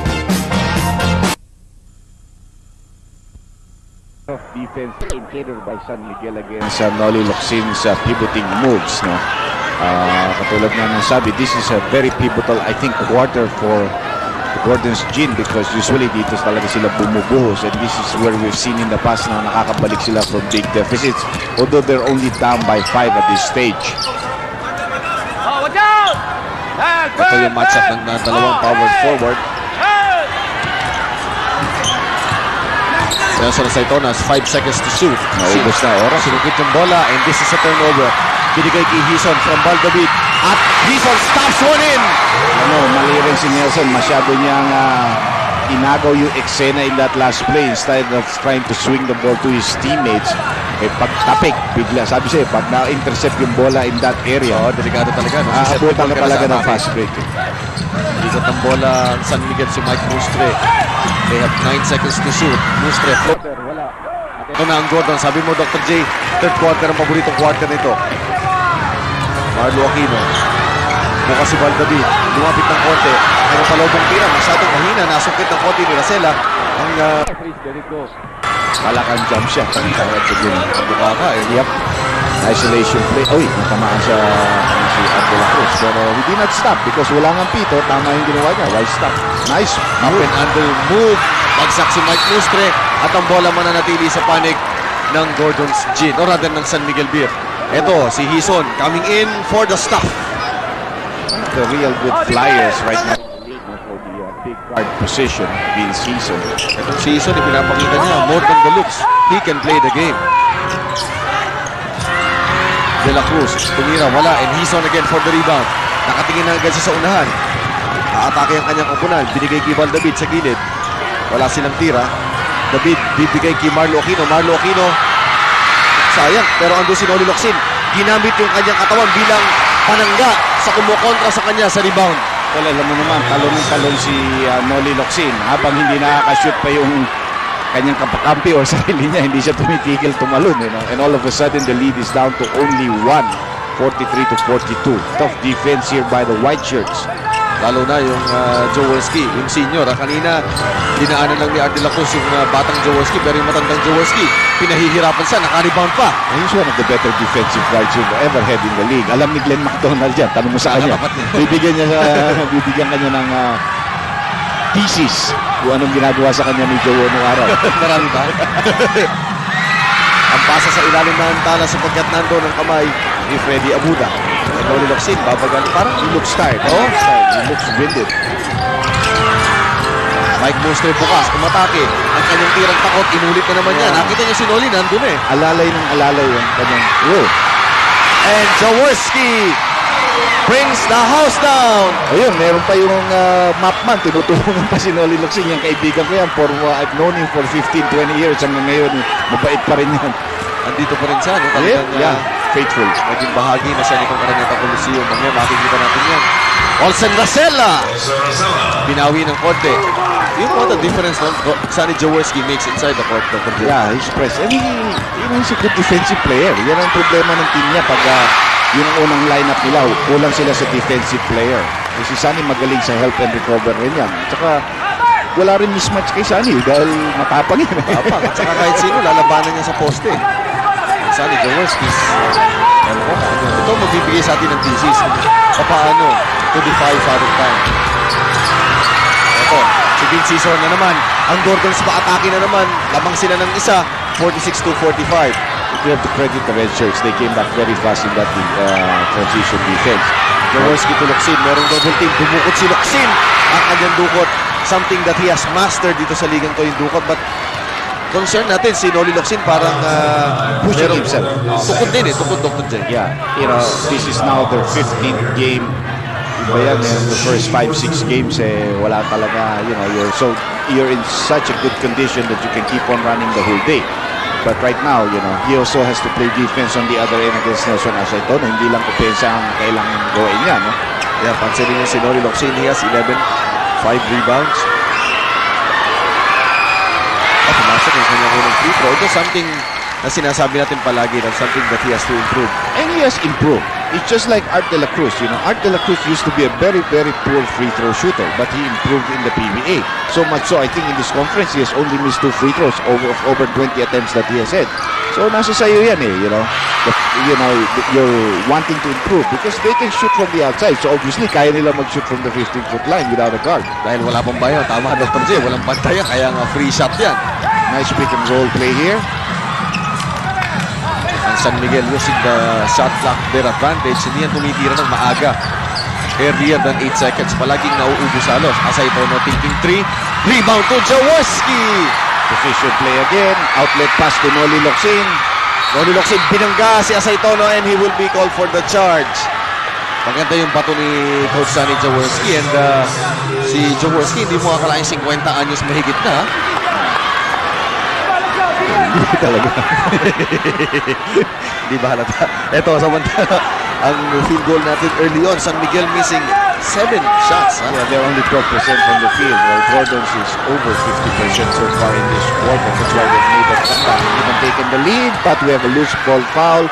Defense catered by San Miguel against Noli Locsin's pivoting moves. No? Katulad na nasabi, this is a very pivotal, I think, quarter for Gordon's Gin because usually dito talaga sila bumubuhos, and this is where we've seen in the past na nakakabalik sila from big deficits, although they're only down by 5 at this stage. Watch out! Ito yung matchup ng dalawang power forward. Nelson Saitonas, 5 seconds to shoot. Naubos na oras. Sinukit yung bola, and this is a turnover. Binigay kay Hison from Valdavid. At Hison stops one in! Mali rin si Nelson. Masyado niyang inagaw yung eksena in that last play instead of trying to swing the ball to his teammates. Pagtapik, bigla. Sabi sa'yo, pag na-intercept yung bola in that area, delikado talaga. Abutan ka talaga ng fast break. Ikot ang bola San Miguel si Mike Mustre. They have 9 seconds to shoot. Mustre, floater, wala. Ito na ang Gordon. Sabi mo, Dr. J, third quarter ang paboritong quarter nito. Marlo Aquino. Bukas si Valdavid. Lumapit ng konti. Ay napalobong tira. Masyadong mahina. Nasukit ng konti ni Racela. Ang Malakang jump shot. buka ka eh. Yep. Isolation play. Natamaan siya si Abdullah Cruz. Pero he did not stop because wala nga pito. Tama yung ginawa niya. Why stop? Nice. Up and under move. Bagsak si Mike Mustre. At ang bola mananatili sa panig ng Gordon's Gin. Or rather ng San Miguel Beer. Ito, si Hison coming in for the stuff. The real good flyers right now. For the big guard position being Hison. Itong si Hison, ipinapakita niya more than the looks. He can play the game. De La Cruz, tumira, wala, and Hison again for the rebound. Nakatingin na agad siya sa unahan. Aatake ang kanyang kupunan. Binigay kay Valdavid sa gilid. Wala silang tira. David, bibigay kay Marlo Aquino. Marlo Aquino, sayang, pero ando si Noli Locsin. Ginamit yung kanyang katawan bilang panangga sa kumukontra sa kanya sa rebound. Well, alam mo naman, talon si Noli Locsin. Habang hindi nakakashoot pa yung kanyang kapakampi o sarili niya, hindi siya tumitigil tumalon. And all of a sudden, the lead is down to only 1, 43-42. Tough defense here by the white shirts. Lalo na yung Jaworski, yung senior. Kanina, dinaanan lang ni Art de la Cruz yung batang Jaworski, pero yung matandang Jaworski, pinahihirapan siya, naka-rebound pa. He's one of the better defensive guards you've ever had in the league. Alam ni Glenn McDonald yan. Tanong mo sa kanya. Bibigyan kanya ng thesis kung anong ginagawa sa kanya ni Joe noong araw. Marami ba? Ang pasa sa ilalim ng tala sapagkat nando ng kamay ni Freddy Abuda. And Noli Locsin, babagal. Parang He looks tired. He looks winded. Mike Mustre bukas, umatake. Ang kanyang tirang takot, inulit na naman niya. Nakita niya si Noli, nandun eh. Alalay yung kanyang And Jaworski brings the house down. Ayun, meron pa yung mapman. Tinutulungan pa si Noli Locsin. Yung kaibigan ko yan. I've known him for 15-20 years. Hanggang ngayon, mabait pa rin yan. Andito pa rin siya. No? Faithful. Naging bahagi na siya nitong Karaneta Coliseum. Mamaya makikita natin yan. Olsen Racela. Binawi ng konti. You know what the difference Sonny Jaworski makes inside the court? Yeah, he's pressed. I mean, he's a good defensive player. Yan ang problema ng team niya pag yung unang lineup nila, kulang sila sa defensive player. Si Sonny magaling sa help and recover rin yan. Tsaka wala rin mismatch kay Sonny dahil matapang yan. At saka kahit sino, lalabanan niya sa poste. Sonny Jaworski. Ito magbibigay sa atin ng thesis. Paano to defy Father Time. Ito, si Vince Season na naman. Ang Gordons pa-atake na naman. Lamang sila ng isa, 46-45. We have to credit the red shirts. They came back very fast in that transition defense. Jaworski to Locsin. Merong double team. Dumukot si Locsin. Ang kanyang dukot. Something that he has mastered dito sa ligang to, yung dukot. But concern natin si Noli Locsin parang pushing himself. Tukod din eh. Tukod, Dr. J. Yeah, you know, this is now their 15th game. Iba yan, the first 5-6 games, wala talaga, you know, you're in such a good condition that you can keep on running the whole day. But right now, you know, he also has to play defense on the other end against Nelson Aceito. No? Hindi lang opensa ang kailangan gawin niya, no? Yeah, pansinin niyo si Noli Locsin. He has 11, 5 rebounds. At pumasok yung kanyang unang free throw. Ito something na sinasabi natin palagi, that's something that he has to improve. And he has improved. It's just like Art de la Cruz, you know. Art de la Cruz used to be a very, very poor free throw shooter, but he improved in the PBA. So much so, I think in this conference, he has only missed 2 free throws over 20 attempts that he has had. So nasa sayo yan you know. You're wanting to improve because they can shoot from the outside. So obviously, kaya nila mag-shoot from the 15-foot line without a guard. Dahil wala pang bayan. Tama, Dr. J. Walang pantayan, kaya nga free shot yan. Nice pick and roll play here. Ang San Miguel using the shot clock their advantage. Hindi yan tumitira ng maaga. Earlier than 8 seconds. Palaging nauubos halos. Aceitono thinking 3. Rebound to Jaworski. Position play again. Outlet pass to Noli Locsin. Noli Locsin binangga si Aceitono and he will be called for the charge. Maganda yung bato ni Coach Sonny Jaworski. And si Jaworski hindi mo akalaing 50 anyos mahigit na. Hindi talaga. Hindi ba halata? Ito, samantala, ang field goal natin early on, San Miguel missing 7 shots. Yeah, they're only 12% from the field, while Gordon's is over 50% so far in this quarter. That's why they've made that comeback. Even taken the lead, but we have a loose ball foul.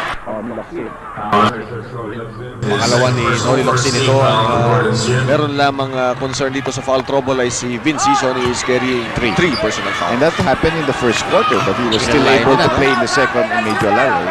Pangalawa ni Noli Locsin ito. Meron lamang concern dito sa foul trouble ay si Vince Season is carrying 3 personal foul. And that happened in the first quarter, but he was still able to play in the second and Major Laro.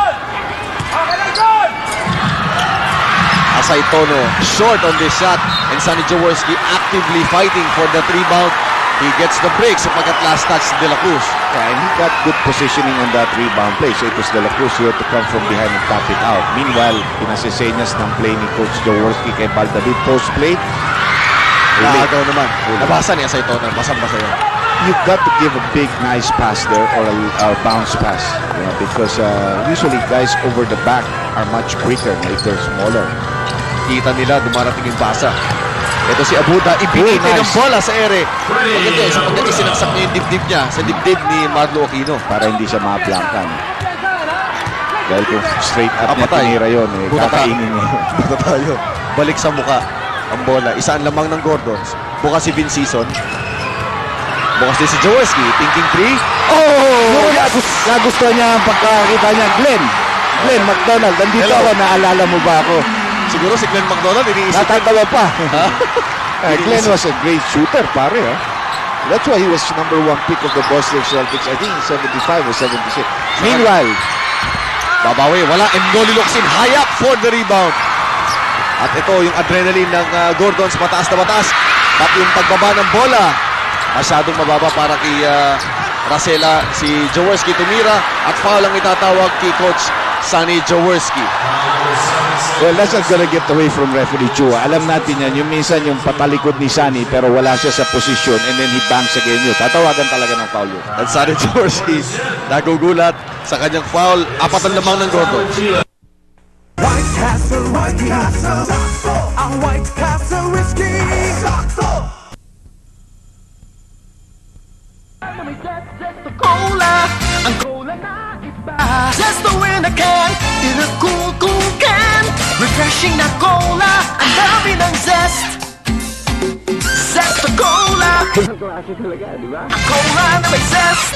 Aceitono short on this shot and Sonny Jaworski actively fighting for that rebound. He gets the break sapagkat last touch De La Cruz. Yeah, and he got good positioning on that rebound play. So it was De La Cruz who had to come from behind and tap it out. Meanwhile, pinasesenyas ng play ni Coach Jaworski kay Baldavid post play. Naagaw naman. Nabasa ni Aceitono. Basang-basa yun. You've got to give a big, nice pass there or a bounce pass. You know, because usually guys over the back are much quicker if they're smaller. Kita nila, dumarating yung basa. Ito si Abuda, ibigay nice ng bola sa ere. Maganda yun, sapagkat isinaksak niya yung dibdib niya sa dibdib ni Marlo Aquino. Para hindi siya maplangkan. Dahil kung straight up niya tinira yun, kakainin niya. Buta tayo. Balik sa muka ang bola. Isaan lamang ng Gordons. Bukas si Vince Season. Bukas din si Jaworski. Thinking 3. Oh! Nagustuhan niya ang pagkakita niya. Glenn McDonald, nandito ako, naalala mo ba ako? Siguro si Glenn McDonald, iniisip. Natatawa pa. Glenn was a great shooter, pare. That's why he was #1 pick of the Boston Celtics, I think in 75 or 76. Meanwhile, babawi, wala. And Noli Locsin, high up for the rebound. At ito yung adrenaline ng Gordons, mataas na mataas. At yung pagbaba ng bola, masyadong mababa para kay Racela. Si Jaworski tumira at foul ang itatawag kay Coach Sonny Jaworski. Well, that's not gonna get away from referee Chua. Alam natin yan, yung minsan yung patalikod ni Sonny pero wala siya sa posisyon and then he bangs again yun. Tatawagan talaga ng foul yun. At Sonny Jaworski nagugulat sa kanyang foul. 4 lamang ng Gordon. White Castle, ang White Castle whiskey. Ang cola na iba. Just the way I can in a cool can. Refreshing na cola, ang dami ng zest. Zest the cola. Ang cola na may zest.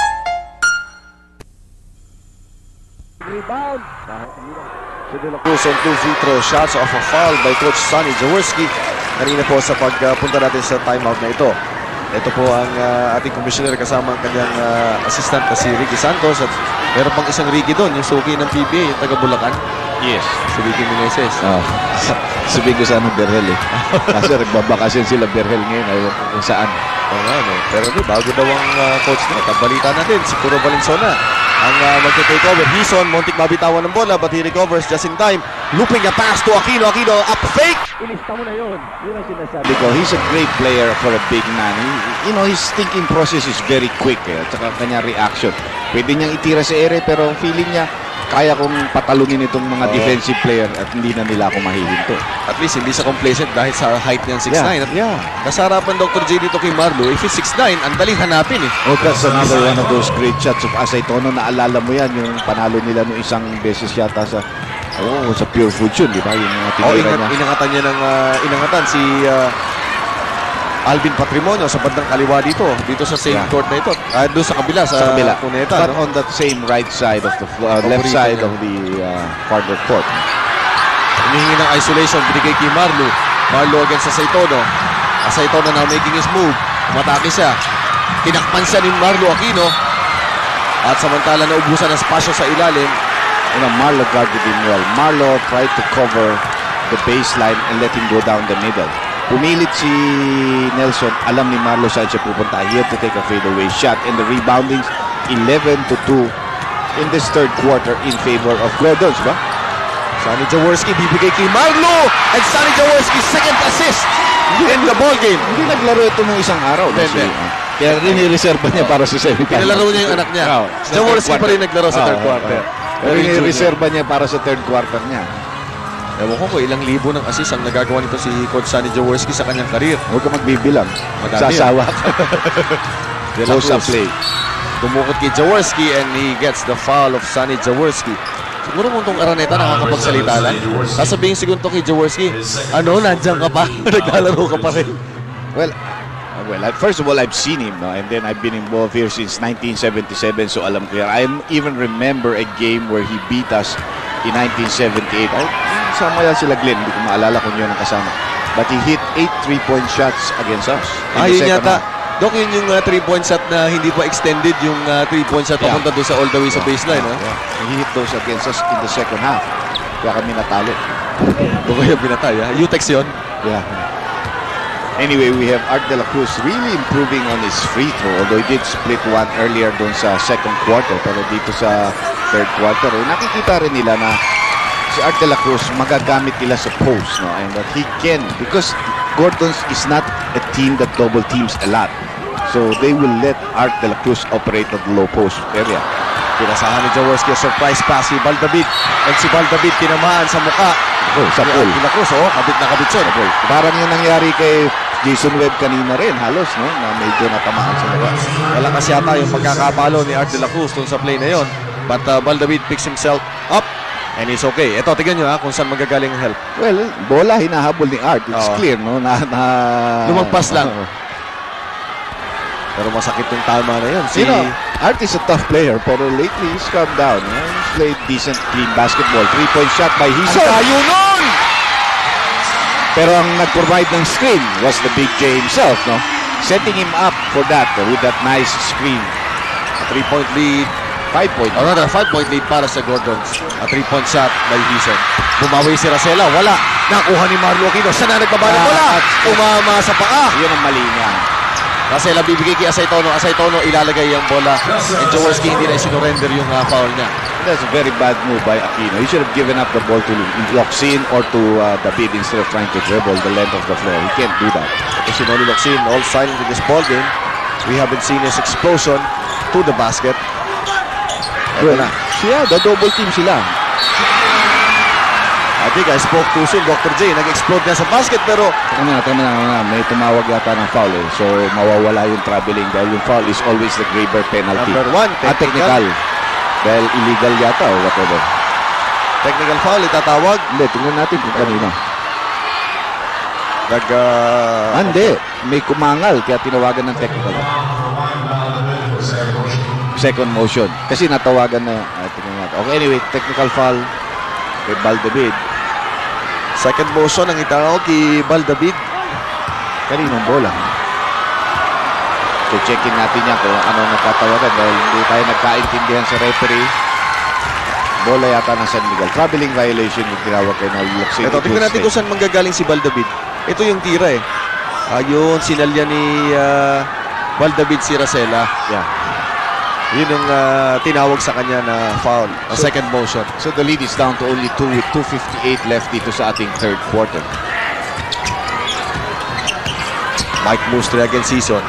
Rebound. Si De La Cruz on 2 free throw shots off a foul by Coach Sonny Jaworski. Kanina po sa pagpunta natin sa timeout na ito. Ito po ang ating commissioner kasama ang kanyang assistant na si Ricky Santos at meron pang isang Ricky doon, yung suki ng PBA, yung taga Bulacan. Yes. Si Ricky Meneses. Sabihin ko sana Berhel eh. Kasi nagbabakasyon sila Berhel ngayon. Ayaw kung saan. Pero bago daw ang coach nila. Balita natin, si Puro Valenzuela ang magte-take over. Hison, muntik mabitawan ng bola but he recovers just in time. Looping a pass to Aquino. Aquino, up fake! Ilista mo na yun. Yun ang sinasabi. Because he's a great player for a big man. His thinking process is very quick. At saka kanya reaction. Pwede niyang itira sa ere pero feeling niya kaya kong patalungin itong mga defensive player at hindi na nila ako mahihinto. At least hindi siya complacent dahil sa height niyan 6'9". Yeah. Kasarapan Dr. J dito kay Marlo, if he's 6'9", ang daling hanapin eh. Oh, that's another one of those great shots of Asaytono. Naalala mo yan, yung panalo nila nung isang beses yata sa Pure Fortune, di ba? Yung mga tinira niya. Inangatan niya ng inangatan si Alvin Patrimonio sa bandang kaliwa dito sa same court na ito. Doon sa kabila, sa Cuneta. But on that same right side of the left side of the farther court. Hinihingi ng isolation, binigay kay Marlo. Marlo against Asaytono. Asaytono now making his move. Umatake siya. Tinakpan siya ni Marlo Aquino. At samantala naubusan ng spasyo sa ilalim. Marlo guarded him well. Marlo tried to cover the baseline and let him go down the middle. Pumilit si Nelson. Alam ni Marlo saan siya pupunta. He had to take a fadeaway shot. And the rebounding 11-2 in this third quarter in favor of Gordons, ba? Sonny Jaworski bibigay kay Marlo. And Sonny Jaworski second assist in the ball game. Hindi naglaro ito nung isang araw. Kaya rin-reserve niya para sa semifinal. Pinalaro niya yung anak niya. Jaworski pa rin naglaro sa third quarter. Pero rin-reserve niya para sa third quarter niya. Ewan ko ilang libo ng assist ang nagagawa nito si Coach Sonny Jaworski sa kanyang karir. Huwag ka magbibilang. Sasawa ka. Close-up play. Tumukot kay Jaworski and he gets the foul of Sonny Jaworski. Siguro kung itong Araneta nakakapagsalita lang. Sasabihin siguro kay Jaworski, nandiyan ka pa? Naglalaro ka pa rin. Well, first of all, I've seen him, and then I've been involved here since 1977, so alam ko yan. I even remember a game where he beat us in 1978. Sama yan sila Glenn, hindi ko maalala kung yun ang kasama. But he hit 8 3-point shots against us. Yun yata. Dok, yun yung 3-point shot na hindi pa extended, yung 3-point shot papunta doon sa all the way sa baseline. He hit those against us in the second half. Kaya kami natalo. Doon kayo binatay, ha? U-Tex yun? Yeah. Anyway, we have Art de la Cruz really improving on his free throw. Although he did split one earlier doon sa second quarter. Pero dito sa third quarter, nakikita rin nila na si Art de la Cruz magagamit nila sa post. And that he can, because Gordons is not a team that double teams a lot. So they will let Art de la Cruz operate at the low post area. Pinasahan ni Jaworski, surprise pass si Baldavid. And si Baldavid tinamaan sa mukha. Sa pool. De la Cruz, kabit na kabit siya. Parang yung nangyari kay Jason Webb kanina rin, halos, na medyo natamaan sa mukha. Wala kasi yata yung pagkakapalo ni Art de la Cruz dun sa play na yon. But Baldavid picks himself up. And it's okay. Ito, tignan nyo kung saan magagaling ang help. Well, bola hinahabol ni Art. It's clear, no? Lumagpas lang. Pero masakit yung tama na yun. Art is a tough player, pero lately he's calmed down. He's played decent, clean basketball. 3-point shot by Hison. Ang tayo nun! Pero ang nag-provide ng screen was the Big J himself, no? Setting him up for that with that nice screen. A 3-point lead. 5-point. Another 5-point lead para sa Gordons. A 3-point shot by Hison. Bumawi si Racela. Wala. Nakuha ni Marlo Aquino. Siya na nagbaba ng bola. Umama sa paa. Yun ang mali niya. Racela bibigay kay Asaytono. Asaytono ilalagay ang bola. And Jaworski hindi na sinurrender yung foul niya. That's a very bad move by Aquino. He should have given up the ball to Locsin or to David instead of trying to dribble the length of the floor. He can't do that. Kasi Noli Locsin all silent in this ball game. We haven't seen his explosion to the basket. Well, the double team sila. I think I spoke too soon, Dr. J. Nag-explode na sa basket pero... Tama na. May tumawag yata ng foul eh. So, mawawala yung traveling dahil yung foul is always the graver penalty. Number 1, technical. Dahil illegal yata o whatever. Technical foul, itatawag? Hindi, tingnan natin kung kanina. Hindi. May kumangal kaya tinawagan ng technical. Second motion. Kasi natawagan na. Okay, anyway, technical foul kay Baldavid. Second motion ang itawag kay Baldavid. Kaninong bola? to check-in natin yan kung ano nagkatawagan dahil hindi tayo nagkaintindihan sa referee. Bola yata ng San Miguel. Traveling violation yung tinawag kay Naluloksin. Ito, tingnan natin kung saan manggagaling si Valdavid. Ito yung tira eh. Ayun, sinalya ni Valdavid si Racela. Yeah. Yun yung tinawag sa kanya na foul. A second motion. So the lead is down to only 2 with 2:58 left dito sa ating third quarter. Mike Mustre against Season.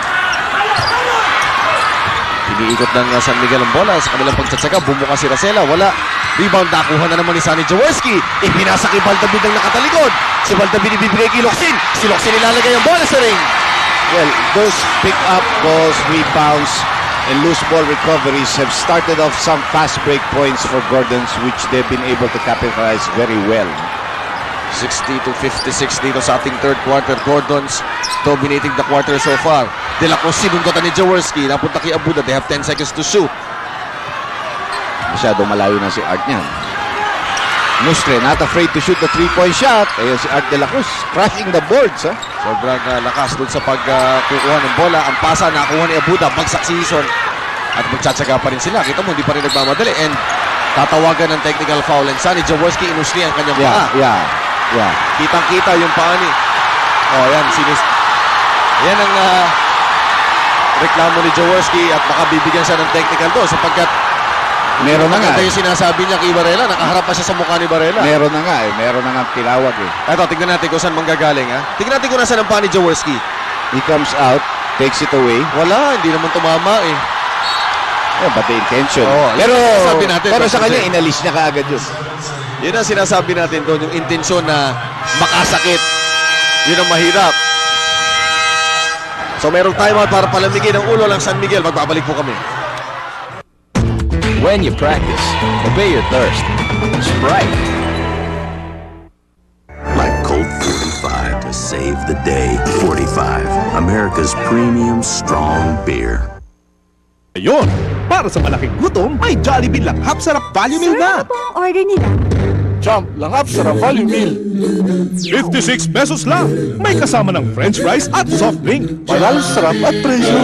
Iniikot ng San Miguel ang bola sa kanilang pagtsatsaka. Bumuka si Racela. Wala. Rebound. Nakuha na naman ni Sunny Jaworski. Ipinasa kay Valdavid ang nakatalikod. Si Valdavid ibibigay kay Locsin. Si Locsin ilalagay ang bola sa ring. Well, those pick-up balls, rebounds, and loose ball recoveries have started off some fast break points for Gordons, which they've been able to capitalize very well. 60-56 dito sa ating third quarter. Gordons dominating the quarter so far. De La Cruz sinunggatan ni Jaworski. Napunta kay Abuda. They have 10 seconds to shoot. Masyado malayo na si Art niyan. Mustre not afraid to shoot the 3-point shot. Ayun si Art De La Cruz crashing the boards. Sobrang lakas doon sa pagkukuha ng bola. Ang pasa nakuha ni Abuda. Bagsak si Ison. At magtsatsaga pa rin sila. Kita mo, hindi pa rin nagmamadali. And tatawagan ng technical foul. And Sunny Jaworski inusli ang kanyang paa. Yeah. Kitang-kita yung paa ni... Oh, yan. Yan ang reklamo ni Jaworski at baka bibigyan siya ng technical doon sapagkat meron na nga. Yung sinasabi niya kay Varela, nakaharap pa siya sa mukha ni Varela. Meron na nga Meron na nga tinawag Ito, tignan natin kung saan manggagaling Tignan natin kung nasa ng paa ni Jaworski. He comes out, takes it away. Wala, hindi naman tumama Yeah, but the intention. Pero sa kanya, inalis niya kaagad yun. Yun ang sinasabi natin doon, yung intensyon na makasakit. Yun ang mahirap. So merong timeout para palamigin ang ulo ng San Miguel. Magbabalik po kami. When you practice, obey your thirst. Sprite. Like Colt 45 to save the day. 45, America's premium strong beer. Ayun, para sa malaking gutom, may Jollibee Langhap Sarap Value Meal na. Ano po ang order nila? Jump Langhap Sarap Value Meal. 56 pesos lang. May kasama ng french fries at soft drink. Mahal, sarap at presyo.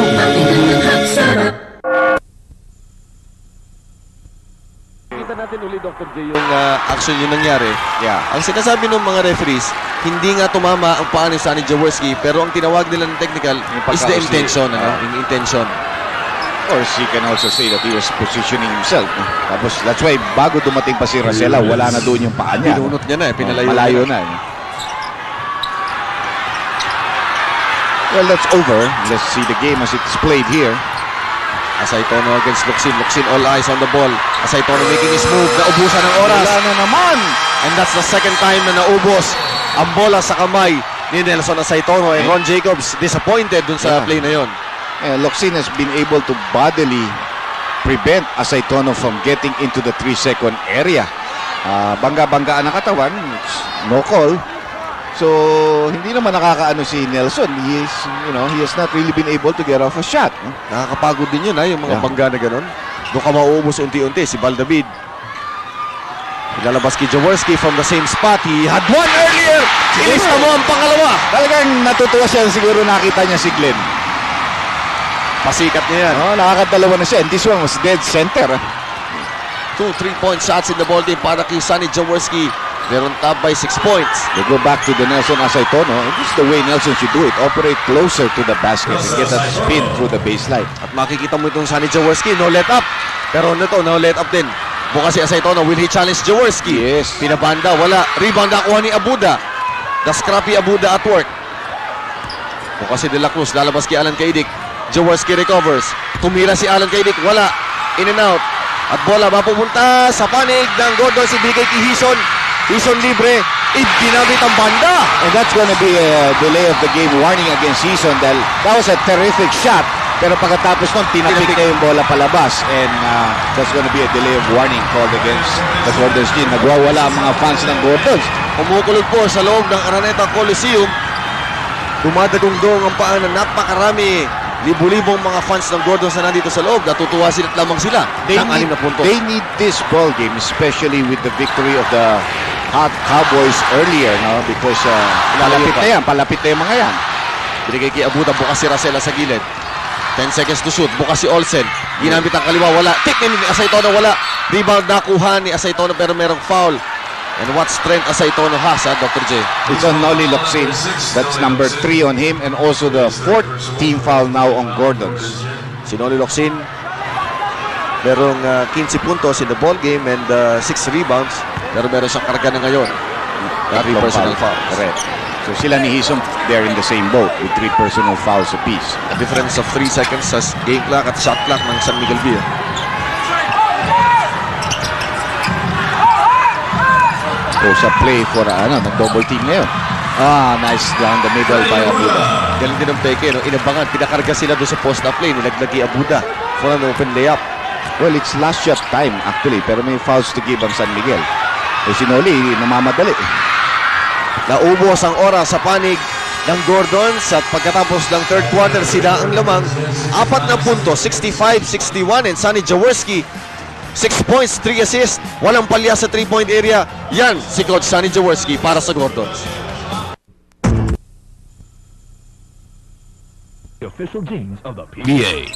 Kita natin uli, Dr. J, yung action yung nangyari. Yeah. Ang sinasabi ng mga referees, hindi nga tumama ang paa ni Sunny Jaworski, pero ang tinawag nila ng technical is the intention. Yung intention. Of course, he can also say that he was positioning himself. Tapos, that's why, bago dumating pa si Racela, wala na doon yung paa niya. Pinunot niya na pinalayo malayo na. Well, that's over. Let's see the game as it's played here. Asaytono against Locsin. Locsin, all eyes on the ball. Asaytono making his move. Naubusan ng oras. Wala na naman. And that's the second time na naubos ang bola sa kamay ni Nelson Asaytono. And Ron Jacobs disappointed dun sa play na yon. Locsin has been able to bodily prevent Asaytono from getting into the 3-second area. Bangga-banggaan ang katawan. No call. So, hindi naman nakakaano si Nelson. He has not really been able to get off a shot. Nakakapagod din yun, yung mga bangga na ganun. Doon ka mauubos unti-unti. Si Valdavid. Ilalabas kay Jaworski from the same spot. He had one earlier. Ilista mo ang pangalawa. Talagang natutuwa siya. Siguro nakita niya si Glenn. Pasikat niya yan. Nakakadalawa na siya. And this one was dead center. 2 3-point shots in the ball game para kay Sunny Jaworski. They're on top by 6 points. They go back to the Nelson Asaytono. This is the way Nelson should do it. Operate closer to the basket and get that spin through the baseline. At makikita mo itong Sunny Jaworski. No let up. Pero no let up din. Bukas si Asaytono. Will he challenge Jaworski? Yes. Pinabanda. Wala. Rebound nakuha ni Abuda. The scrappy Abuda at work. Bukas si De La Cruz. Lalabas kay Alan Kaidik. Jaworski recovers. Tumira si Alan Kaidik. Wala. In and out. At bola mapupunta sa panig ng Gordon. Si Bigay kay Hison. Hison libre. Ibinabit ang banda. And that's gonna be a delay of the game warning against Hison dahil that was a terrific shot. Pero pagkatapos nun, tinapik na yung bola palabas. And that's gonna be a delay of warning called against the Gordons team. Nagwawala ang mga fans ng Gordons. Kumukulog po sa loob ng Araneta Coliseum. Dumadagong-dong ang paan ng napakarami. Libo-libong mga fans ng Gordons na nandito sa loob. Natutuwa sila at lamang sila ng 6 na puntos. They need this ball game, especially with the victory of the Hot Cowboys earlier, no? Because palapit na yung mga yan. Binigay kay Abuda, bukas si Racela sa gilid. 10 seconds to shoot. Bukas si Olsen. Ginamit ang kaliwa. Wala. Take ni Asaytono. Wala. Rebound nakuha ni Asaytono pero merong foul. And what strength Asaytono has, Dr. J? It's on Noli Locsin. That's number 3 on him. And also the 4th team foul now on Gordons. Si Noli Locsin, merong 15 puntos in the ball game and 6 rebounds. Pero meron siyang karga na ngayon. 3 personal fouls. Correct. So sila ni Hison, they're in the same boat with 3 personal fouls apiece. A difference of 3 seconds sa game clock at shot clock ng San Miguel Beer. Post-up play for nag-double team ngayon. Nice down the middle by Abuda. Galing din ng Peke, no? Inabangan, pinakarga sila doon sa post-up play. Nilaglagi Abuda for an open layup. Well, it's last shot time actually, pero may fouls to give ang San Miguel. Si Noli, namamadali. Naubos ang oras sa panig ng Gordons at pagkatapos ng third quarter, sila ang lamang. 4 na punto, 65-61 and Sonny Jaworski 6 points, 3 assists, walang palya sa 3-point area. Yan si Coach Sonny Jaworski para sa Gordons. The official games of the PBA.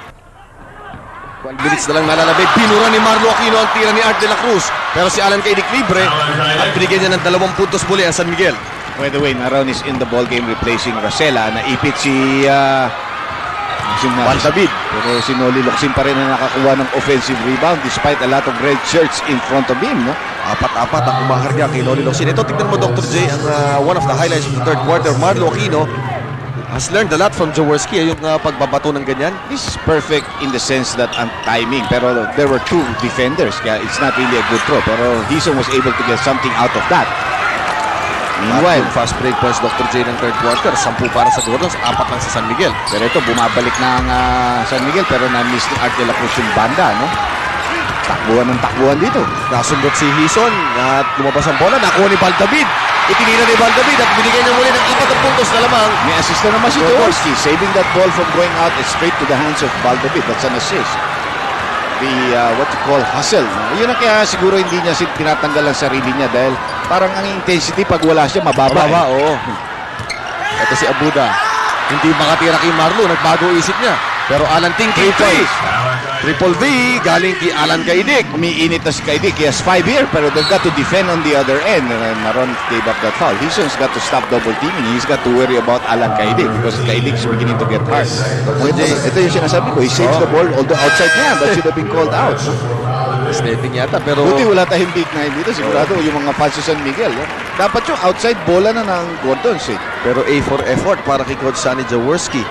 1 minutes na lang nalalabay. Pinura ni Marlo Aquino ang tira ni Art de la Cruz. Pero si Alan Kaidik libre at binigyan niya ng 2 puntos muli ang San Miguel. By the way, Naron is in the ball game replacing Rosella. Naipit si David. Pero si Noli Locsin pa rin na nakakuha ng offensive rebound despite a lot of red shirts in front of him. No? 4-4 ang kumaharga kay Noli Locsin. Ito, tignan mo Dr. J, ang one of the highlights of the third quarter. Marlo Aquino has learned a lot from Jaworski, yung pagbabato ng ganyan. This is perfect in the sense that ang timing, pero there were 2 defenders, kaya it's not really a good throw, pero Hison was able to get something out of that. Meanwhile, fast break points Dr. J ng third quarter, 10 para sa Gordons, 4 lang sa San Miguel. Pero ito, bumabalik na ang San Miguel, pero na-miss ni Art de la Cruz yung banda, no? Takbuhan dito. Nasundot si Hison at lumabas ang bola, nakuha ni David. Itinira ni David at binigay niya muli ng 4 puntos na lamang. May assist na naman si Jaworski, saving that ball from going out and straight to the hands of David. That's an assist. The, what you call, hustle. Yun ang kaya siguro hindi niya tinatanggal ang sarili niya dahil parang ang intensity pag wala siya, mababa. Oo. Ito si Abuda. Hindi makatira kay Marlo, nagbago isip niya. Pero Alan Ting, 3 points. Triple V, galing kay Alan Kaidik. Umiinit na si Kaidik. He has 5 here, pero they've got to defend on the other end. And Maron gave up that foul. Hison's got to stop double teaming. He's got to worry about Alan Kaidik because Kaidik's beginning to get hard. Ito yung sinasabi ko. He saves the ball, although outside niya. That should have been called out. Stepping yata, pero... Buti wala tayong big nine dito. Sigurado yung mga fans sa San Miguel. Dapat yung outside bola na ng Gordons. Pero A for effort para kay Coach Sonny Jaworski.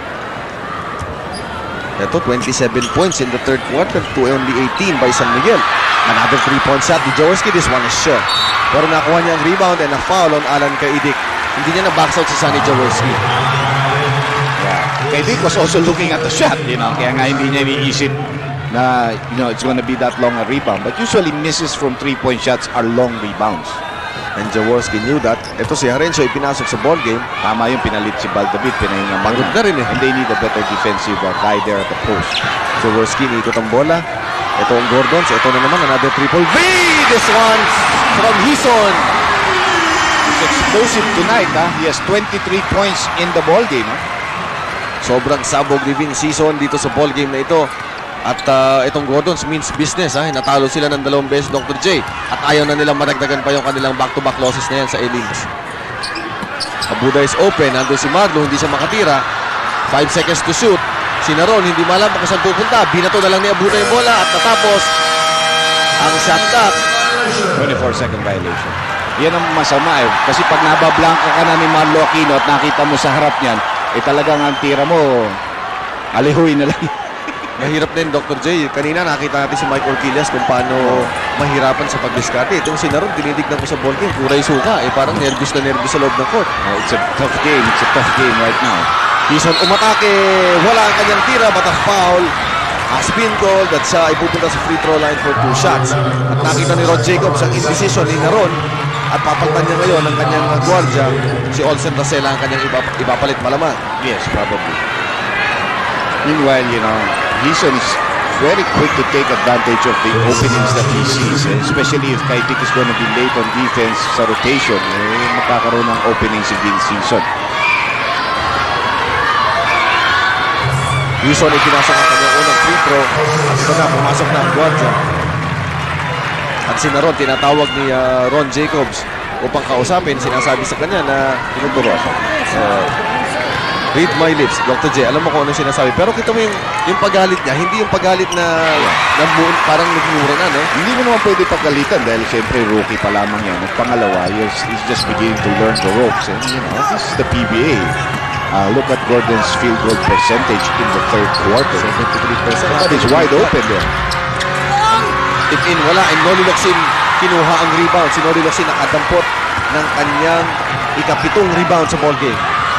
Ito, 27 points in the third quarter to only 18 by San Miguel. Another 3-point shot ni Jaworski. This one is short. Pero nakuha niya ang rebound and a foul on Alan Kaidik. Hindi niya na-box out si Sonny Jaworski. Yeah. Kaidik was also looking at the shot, kaya nga hindi niya iniisip na, it's gonna be that long a rebound. But usually misses from 3-point shots are long rebounds. And Jaworski knew that. Ito si Harencio ipinasok sa ball game. Tama yung pinalit si David, pinahinga Pagod na rin And they need a better defensive guy there at the post. Jaworski niikot ang bola. Ito ang Gordons. Ito na naman another triple V. This one from Hison. He's explosive tonight. He has 23 points in the ball game. Sobrang sabog ni Vince Hison dito sa ball game na ito. At itong Gordons means business. Natalo sila ng 2 beses, Dr. J. At ayaw na nilang madagdagan pa yung kanilang back-to-back losses na yan sa A-Leagues. Abuda is open. Nandun si Marlo, hindi siya makatira. 5 seconds to shoot. Si Naron, hindi malam kung saan pupunta. Binato na lang ni Abuda yung bola at natapos ang shot clock. 24-second violation. Yan ang masama Kasi pag nabablanka ka na ni Marlo Aquino at nakita mo sa harap niyan, talagang ang tira mo, alihuin na lang. Mahirap din, Dr. J. Kanina nakita natin si Mike Orquillas kung paano mahirapan sa pagdiskarte. Itong si Naron, tinitignan ko sa ball game. Kuray suka. Parang nervous na nervous sa loob ng court. It's a tough game. It's a tough game right now. Hison umatake. Wala ang kanyang tira. But a foul. Spin call that siya ay pupunta sa free throw line for 2 shots. At nakita ni Rod Jacobs ang indecision ni Naron. At papalitan niya ngayon ang kanyang gwardiya. Si Olsen Rosella ang kanyang ipapalit malamang. Yes, probably. Meanwhile, Hison is very quick to take advantage of the openings that he sees, especially if Kaidik is going to be late on defense sa rotation, magkakaroon ng opening si Vince Hison. Hison ay pinasok ang kanyang unang free throw. At ito na, pumasok na ang guardia. At si Naron, tinatawag ni Ron Jacobs upang kausapin. Sinasabi sa kanya na tinuturo ako. Read my lips, Dr. J. Alam mo kung ano sinasabi. Pero kita mo yung paggalit niya. Hindi yung paggalit na parang nagmura na, no? Hindi mo naman pwede pagalitan dahil siyempre rookie pa lamang yan. At pangalawa, he's just beginning to learn the ropes. And you know, this is the PBA. Look at Gordon's field goal percentage in the third quarter. 73%. That is wide open there. Tip in, wala. And Noli Locsin kinuha ang rebound. Si Noli Locsin nakadampot ng kanyang ikapitong rebound sa ballgame.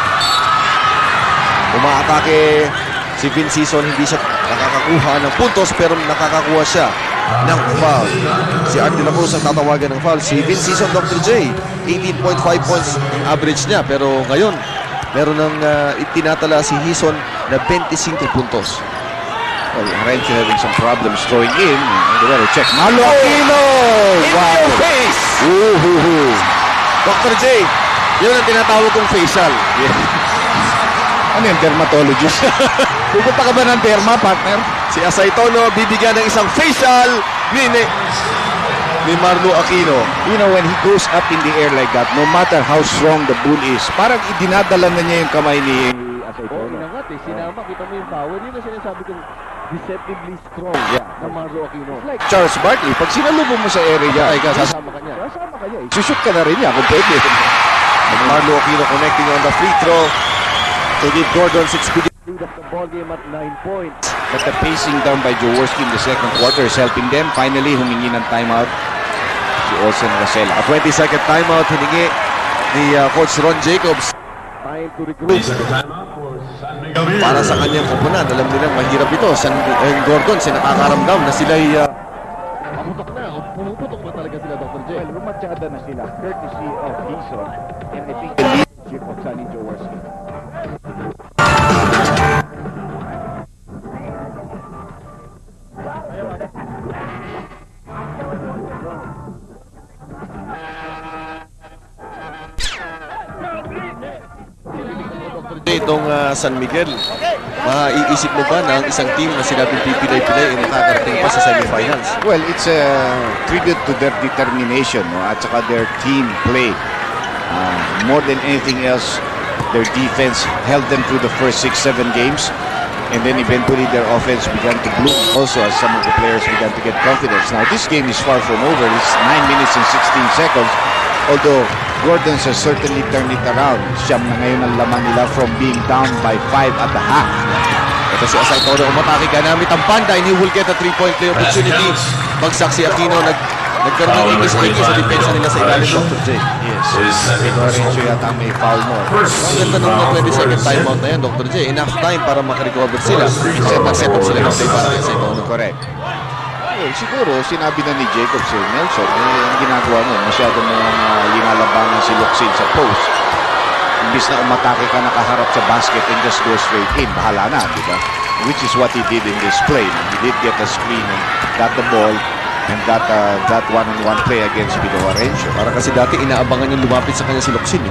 Umaatake si Vince Season, hindi siya nakakakuha ng puntos pero nakakakuha siya ng foul. Si Art de la Cruz ang tatawagan ng foul. Si Vince Season, Dr. J, 18.5 points ang average niya. Pero ngayon, meron ng itinatala si Hison na 25 puntos. Well, Rencho having some problems throwing in. Check. Malo Aquino! Wow! Face! Dr. J, yun ang tinatawag kong facial. Ano yung dermatologist? Pupunta ka ba ng derma, partner? Si Asaytono bibigyan ng isang facial ni Marlo Aquino. You know, when he goes up in the air like that, no matter how strong the bull is, parang idinadala na niya yung kamay ni Asaytono. Inangat eh, sinama, kita mo yung power. Yun na sinasabi kong deceptively strong na Marlo Aquino. Like Charles Barkley, pag sinalubong mo sa area, sasama ka niya. Sasama ka niya. Isushoot ka na rin niya kung pwede. Marlo Aquino connecting on the free throw to give Gordon 6 bigyan lead of the ball game at 9 points. But the pacing down by Jaworski in the second quarter is helping them. Finally, humingi ng timeout si Olsen Rosella. A 20-second timeout hiningi ni Coach Ron Jacobs. Time to regroup. Para sa kanyang koponan, alam nilang mahirap ito. Gordon, nakakaramdam na sila'y pamutok na. Pumuputok na talaga sila, Dr. J. Well, rumatyada na sila, courtesy of Hison. And I think the leadership of Sonny Jaworski. Itong San Miguel, maiisip mo ba na ang isang team na sinabing pipilay-pilay ay makakarating pa sa semifinals? Well, it's a tribute to their determination, no? At saka their team play. More than anything else, their defense held them through the first 6-7 games, and then eventually their offense began to bloom also as some of the players began to get confidence. Now, this game is far from over. It's 9 minutes and 16 seconds, although Gordons has certainly turned it around. Siyam na ngayon ang laman nila from being down by 5 at the half. Ito si Asaytono umatake gamit ang panda, and he will get a 3-point play opportunity. Bagsak si Aquino, nagkaroon ng ingis-ingis sa depensa nila sa ilalim ng Dr. J. Yes. Lorenzo yata may foul mo. Ang ganda nung 20-second timeout na yan, Dr. J. Enough time para makarecover sila. Set up sila ng play para kay Asaytono. Correct. Well, siguro, sinabi na ni Jacob si Nelson, ang ginagawa mo, masyado mo linalabanan si Locsin sa post. Imbis na umatake ka nakaharap sa basket and just go straight in, bahala na, di ba? Which is what he did in this play. He did get a screen and got the ball and got that one-on-one play against Miguel. Para kasi dati inaabangan yung lumapit sa kanya si Locsin.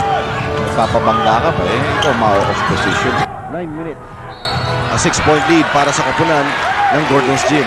Papabangga ka pa ikaw ma-off position. 9 minutes. A 6-point lead para sa koponan ng Gordon's Gym.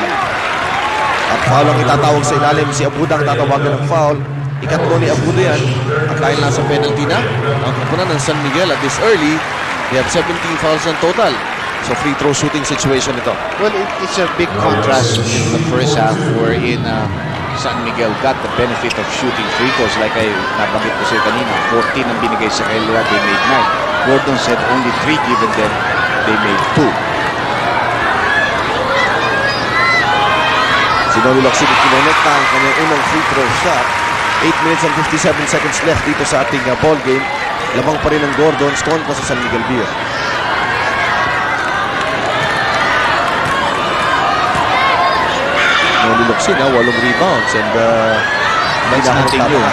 At foul ang itatawag sa ilalim. Si Abuda ang tatawagan ng foul. Ikatlo ni Abuda yan. At dahil nasa penalty na ang koponan ng San Miguel at this early, they have 17 fouls in total. So free throw shooting situation ito. Well, it's a big contrast in the first half wherein San Miguel got the benefit of shooting free throws. Like I nabanggit ko sa'yo kanina, 14 ang binigay sa kanila, they made 9. Gordon said only 3 given them, they made 2. Si Noli Locsin kinonekta ang kanyang unang free throw shot. 8 minutes and 57 seconds left dito sa ating ball game. Lamang pa rin ang Gordons kontra sa San Miguel Beer. Noli Locsin, 8 rebounds and that's nothing new.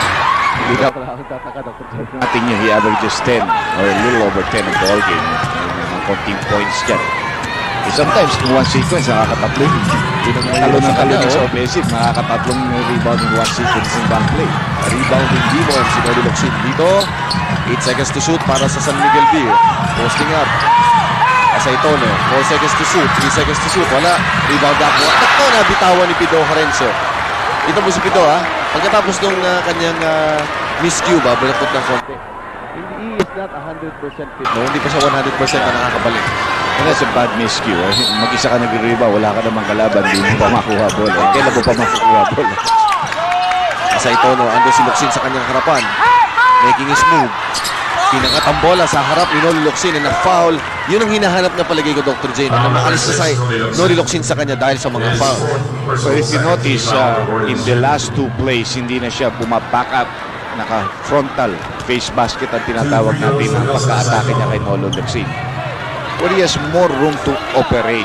Nothing new. He averages 10 or a little over 10 a ball game. Konting points dyan. Sometimes, in one sequence, nakakatatlo yun. Talo sa offensive, nakakatatlong rebound in one sequence in one play. Rebounding demon si Noli Locsin dito. 8 seconds to shoot para sa San Miguel Beer. Posting up. Asaitono, 4 seconds to shoot, 3 seconds to shoot. Wala. Rebound ako. Ito na bitawan ni Pido Harencio. Ito mo si Pido, ha? Pagkatapos nung kanyang miscue ba, balakot ng konti. He is not 100% fit. No, hindi pa siya 100% na nakakabalik. And that's a bad miscue. Mag-isa ka nag-rebound, wala ka namang kalaban, hindi mo pa makuha bola. Kailan mo pa makukuha bola? Asaitono, ando si Locsin sa kanyang harapan. Making his move. Pinakatambola sa harap ni Noli Locsin na foul. Yun ang hinahanap na palagay ko, Dr. J, na maalis na sa Noli Locsin sa kanya dahil sa mga foul. So if you notice, in the last 2 plays, hindi na siya bumaback up. Naka-frontal face basket ang tinatawag natin ang pagka-atake niya kay Noli Locsin. Where he has more room to operate.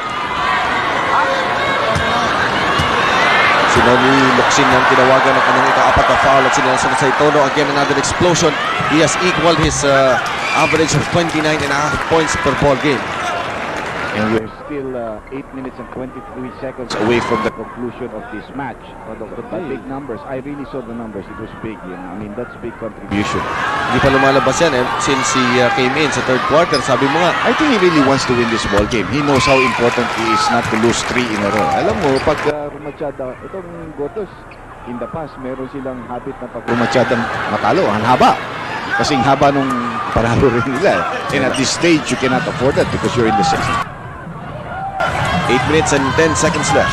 Si Noli Locsin ang tinawagan ng kanyang ika-apat na foul at sinasan sa Asaitono. Again, another explosion. He has equaled his average of 29.5 points per ball game. And we're still 8 minutes and 23 seconds away from the conclusion of this match. But big numbers. I really saw the numbers. It was big. I mean, that's big contribution. Hindi pa lumalabas yan since he came in sa third quarter. Sabi mo nga, I think he really wants to win this ball game. He knows how important it is not to lose 3 in a row. Alam mo, pag rumatsyada, itong Gotos, in the past, meron silang habit na pag rumatsyada matalo. Ang haba. Kasing haba nung paralo rin nila. And at this stage, you cannot afford that because you're in the season. 8 minutes and 10 seconds left.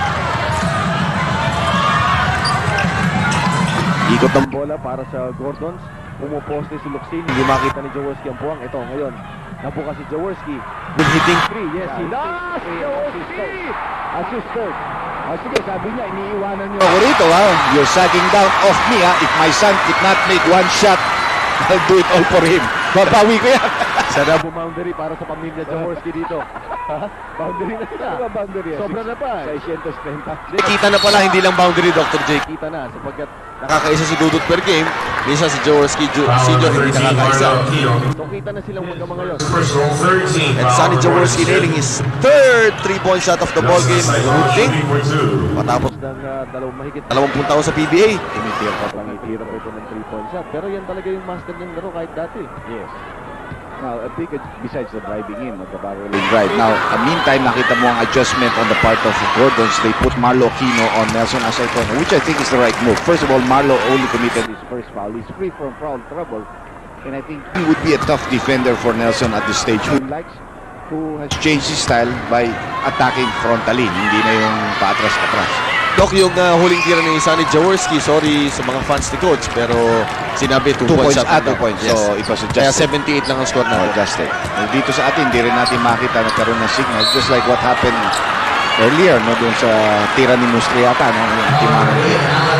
Ikot ng bola para sa Gordons. Pumuposte si Locsin. Hindi makita ni Jaworski ang puwang. Ito ngayon. Nabuka si Jaworski. With hitting 3. Yes, he lost. Jaworski! Assisted. Sige, sabi niya, iniiwanan niyo ako rito, ha? You're sagging down off me, ha? If my son did not make 1 shot, I'll do it all for him. Babawi ko yan. Sarap boundary para sa pamilya Jaworski dito. Boundary na sila. Sobra na pa. 630. Kita na pala, hindi lang boundary, Dr. J. Kita na sapagkat nakakaisa si Dudut per game. Minsan si Jaworski Senior hindi nakakaisa. So kita na silang magkama ngayon. And Sonny Jaworski nailing his third 3-point shot of the ball game. Matapos ng 20 taon sa PBA. Tumitira pa ito ng 3-point shot. Pero yan talaga yung master ng laro kahit dati. Yes. Now, a big besides the driving in, the drive. Now, meantime, nakita mo ang adjustment on the part of the Gordons. They put Marlo Aquino on Nelson Asaitono, which I think is the right move. First of all, Marlo only committed his first foul. He's free from foul trouble. And I think he would be a tough defender for Nelson at this stage. Who has changed his style by attacking frontally. Hindi na yung paatras-atras. Doc, yung huling tira ni Sonny Jaworski, sorry sa mga fans ni Coach, pero sinabi 2 points. 2 points. Yes. So, it was adjusted. Kaya 78 lang ang score na. Adjusted. Dito sa atin, hindi rin natin makita nagkaroon ng signal. Just like what happened earlier, no, doon sa tira ni Mustriata, no, yung timanan niya.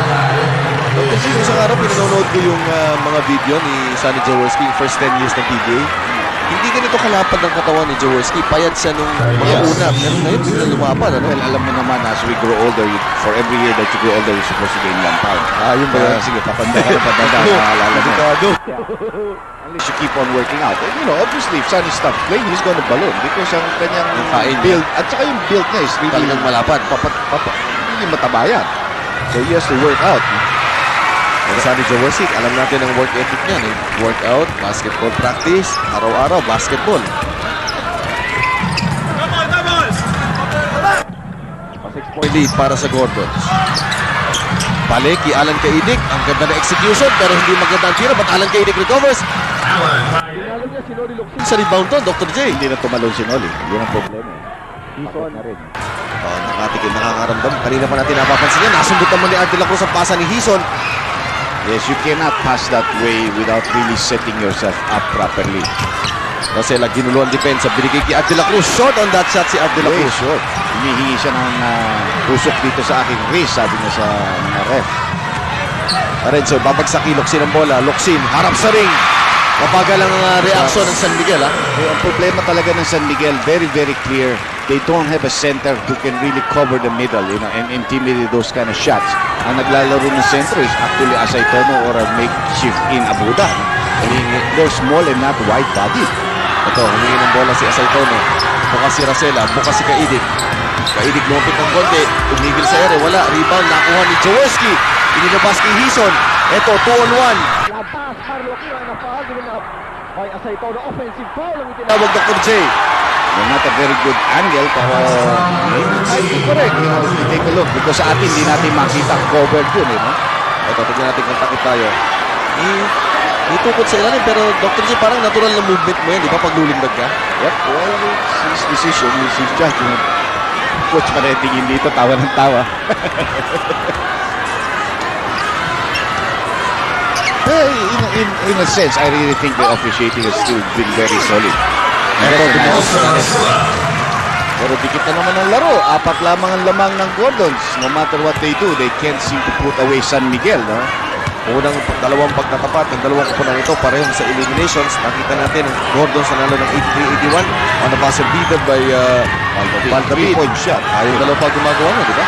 Kasi sa araw, pinanonood ko yung mga video ni Sonny Jaworski, yung first 10 years ng PBA. Hindi ganito kalapad ang katawan ni Jaworski. Payat siya nung mga una. Pero ngayon, bigla lumapad. Ano? Well, alam mo naman, as we grow older, for every year that you grow older, you're supposed to gain 1 pound. Yun ba? Sige, papanda ka na papanda. Naalala mo. Unless you keep on working out. And, you know, obviously, if Sonny stops playing, he's gonna balloon. Because ang kanyang build, at saka yung build niya is really talagang malapad. Hindi mataba yan. So he has to work out. And Sonny Jaworski, alam natin ang work ethic niya. Workout, basketball practice, araw-araw, basketball. Pa 6-point lead para sa Gordons. Balik, Alan Kaidik. Ang ganda na execution, pero hindi maganda ang tira. But Alan Kaidik recovers. Tinalo niya si Noli Locsin sa rebound to, Dr. J. Hindi na tumalon si Noli. Yun ang problema. Hison na rin. Nakakaramdam. Kanina pa natin napapansin yan. Nasundot naman ni Arte Lacruz ang pasa ni Hison. Yes, you cannot pass that way without really setting yourself up properly. Kasi ginulo ang depensa. Binigay kay Arte Lacruz. Short on that shot si Arte Lacruz. Short. Hinihingi siya ng tusok dito sa aking wrist, sabi niya sa mga ref. Lorenzo, babagsak kay Locsin ang bola. Locsin, harap sa ring. Mabagal ang reaksyon ng San Miguel, ha? Ang problema talaga ng San Miguel, very, very clear. They don't have a center who can really cover the middle, you know, and intimidate those kind of shots. Ang naglalaro ng center is actually Asaitono or a makeshift in Abuda. I mean, they're small and not wide-bodied. Ito, humingi ng bola si Asaitono. Bukas si Racela, bukas si Kaidik. Kaidik lumapit ng konti, tumigil sa ere, wala. Rebound, nakuha ni Jaworski. Inilabas kay Hison. Ito, 2-on-1. Labas, Marlo Aquino na foul, given up by Asaitono. Offensive foul ang itinawag, Dr. J. Well, not a very good angle, pero I think correct, you know, if you take a look. Because sa atin, hindi natin makita covered yun, no? Ito, tignan natin kung takip tayo. Itukot sa ilalim, pero Dr. J, parang natural na movement mo yan, di ba? Pag lulindag ka? Yep, well, it's his decision, it's his judgment. Coach pa rin tingin dito, tawa ng tawa. In a sense, I really think the officiating has still been very solid. Pero dikit na naman ang laro. 4 lamang ang lamang ng Gordons. No matter what they do, they can't seem to put away San Miguel. No? Unang dalawang pagtatapat ng dalawang kupunan ito parehong sa eliminations. Nakita natin ang Gordons nanalo ng 83-81 on the buzzer beaten by Baldavid. 3-point shot. Yung dalawa pa gumagawa na, di ba?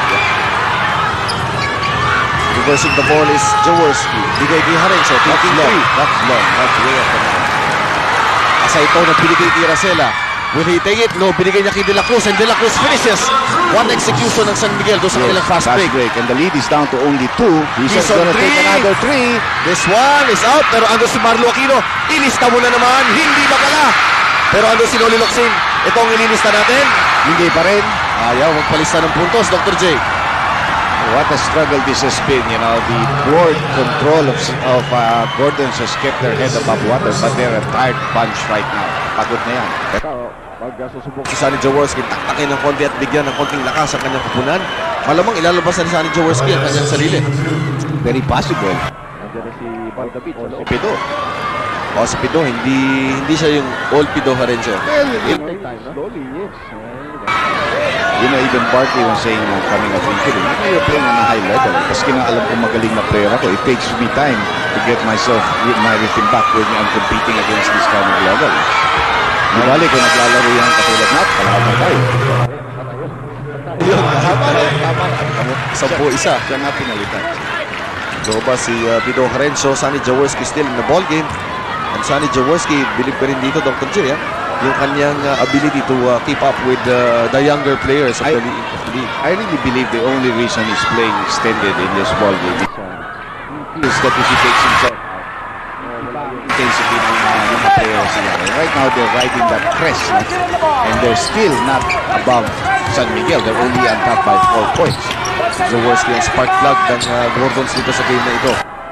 Reversing the ball is Jaworski. Bigay kay Harenso. Taking 3. That's long. That's way up the line. Asa ito na binigay kay Racela. Will he take it? No, binigay niya kay De La Cruz, and De La Cruz finishes. One execution ng San Miguel doon sa kanilang fast break. And the lead is down to only 2. He's on gonna take another 3. This one is out, pero ando si Marlo Aquino. Ilista mo na naman, hindi ba pala? Pero ando si Noli Locsin. Ito ang ililista natin. Hindi pa rin. Ayaw magpalista ng puntos, Dr. J. What a struggle this has been, you know. The board control of Gordons has kept their head above water, but they're a tired bunch right now. Pagod na yan. Pag susubok si Sonny Jaworski, taktakin ng konti at bigyan ng konting lakas ang kanyang kupunan. Malamang ilalabas na ni Sonny Jaworski ang kanyang sarili. Very possible. Nandiyan na si Baldavid o si Pido. O si Pido, hindi siya yung old Pido Harenso. Well, slowly, yes. You know, even Barkley was saying coming up in kidding, you're playing on a high level. Kasi nga alam kong magaling na player ako. It takes me time to get myself with my rhythm back when I'm competing against this kind of level. Mabali kung naglalaro yan katulad natin, kalaban tayo. Yun, tama. 10-1. Siya nga pinalitan. So ba si Pido Harenso, Sonny Jaworski still in the ball game. And Sonny Jaworski, believe pa rin dito, Dr. J, yung kanyang ability to keep up with the younger players of the league. I really believe the only reason he's playing extended in this ball game is that if he takes himself intensity ng mga players niya. Right now, they're riding that crest, and they're still not above San Miguel. They're only on top by 4 points. Jaworski ang spark plug ng Gordons dito sa game na ito.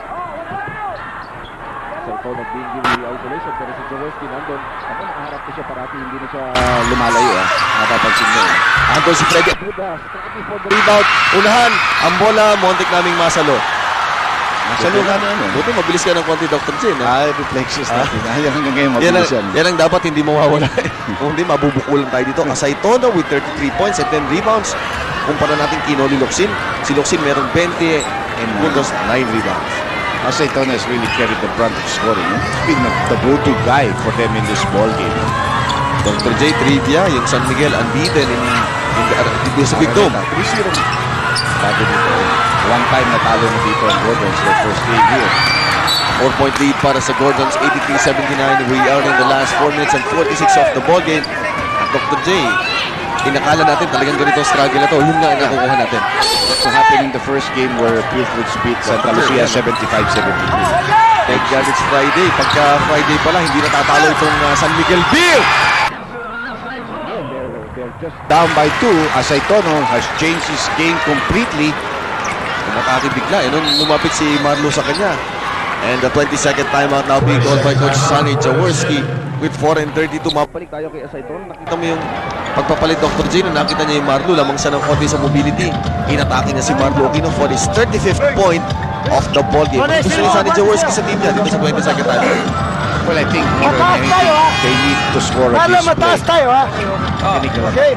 Isolation, pero si Jaworski nandun. Ako nakaharap ko siya parati, hindi na siya lumalayo. Napapansin mo. Andun si Freddy Abuda. Rebound, unahan. Ang bola, montik naming masalo. Masalo nga na ano. Buti mabilis ka ng konti, Dr. J. Reflexes natin. Yan hanggang ngayon mabilis yan. Yan ang dapat hindi mawawala. Kung hindi, mabubukulan tayo dito. Kasaitono with 33 points and 10 rebounds. Kumpara natin kay Noli Locsin. Si Locsin meron 20 and Gordons 9 rebounds. Kasaitono has really carried the brunt of scoring. He's been the go-to guy for them in this ball game. Dr. J, trivia, yung San Miguel unbeaten in the Big Dome. 3-0. Sabi dito, one time natalo na dito ang Gordons their first game here. 4-point lead para sa Gordons, 83-79. We are in the last 4 minutes and 46 of the ball game. At Dr. J, inakala natin talagang ganito struggle na to. Yun nga ang nakukuha natin. What happened in the first game where Pilfoods beat Santa Lucia 75-73. Thank God it's Friday. Pagka Friday pala, hindi natatalo itong San Miguel Beer. Down by 2, Kasaitono has changed his game completely. Umatake bigla. Nung lumapit si Marlo sa kanya. And the 22nd timeout now being called by Coach Sonny Jaworski with 4:32. Mapalik tayo kay Kasaitono. Nakita mo yung pagpapalit Dr. J. Nakita niya yung Marlo. Lamang siya ng konti sa mobility. Inatake niya si Marlo Aquino for his 35th point of the ball game. Gusto ni Sonny Jaworski sa team niya dito sa 22nd timeout. Well, I think more than anything, they need to score a this mataas play. tayo, ha? Okay.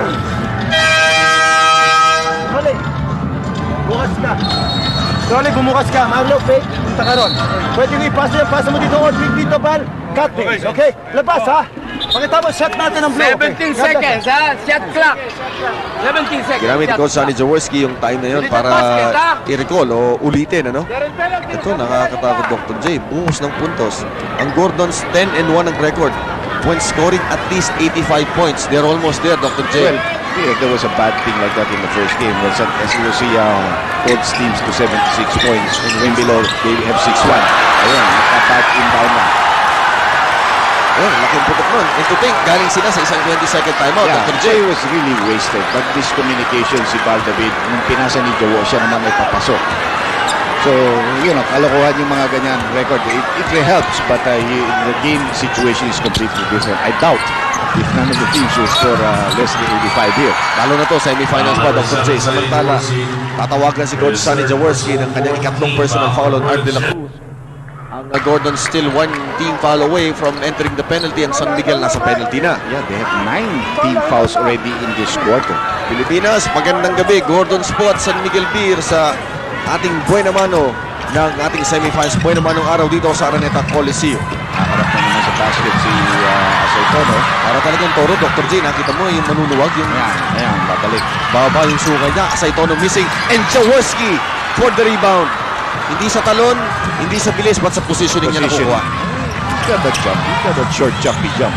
Soli, bukas ka. Soli, bumukas ka. Marlo, fake. Punta ka ron. Pwede mo ipasa yung pasa mo dito. O, dito, bal. Cut things, okay? Labas, ha? Pakita mo, shot natin ang blue. 17 seconds, ha? Shot clock. 17 seconds. Ginamit ni Coach Sonny Jaworski yung time na yun para i-recall o ulitin, ano? Ito, nakakatakot Dr. J. Buhos ng puntos. Ang Gordons, 10-1 ang record. When scoring at least 85 points. They're almost there, Dr. J. Well, yeah, there was a bad thing like that in the first game. As you see, holds teams to 76 points. When below, they have 6-1. Ayun, nakapat inbound na. Oh, laking putok nun. And to think, galing sila sa isang 22nd timeout. Yeah, Dr. J. Jay was really wasted. But this communication si Valdavid, nung pinasa ni Jaworski, siya naman may papasok. So, kalokohan yung mga ganyan record. It helps, but the game situation is completely different. I doubt if none of the teams will score less than 85 here. Lalo na to, semifinals pa, Dr. J. Samantala, tatawagan si Coach Sonny Jaworski ng kanyang ikatlong personal foul on Art de la Cruz. Ang Gordon still one team foul away from entering the penalty. Ang San Miguel nasa penalty na. Yeah, they have 9 team fouls already in this quarter. Pilipinas, magandang gabi. Gordon's po at San Miguel Beer sa ating buena mano ng ating semifinals. Buena manong araw dito sa Araneta Coliseum. Nakaharap na naman sa basket si Aceitono. Para talagang toro, Dr. J. Nakita mo yung manunuwag. Ayan, babalik. Baba yung sukay niya. Aceitono missing. And Jaworski for the rebound. Hindi sa talon, hindi sa bilis, but sa positioning niya nakukuha. He got that jump. He got that short jumpy jump.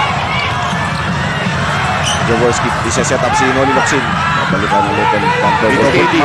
Jaworski, isa-set up si Noli Locsin. Balikan ulit ang Dito, KD.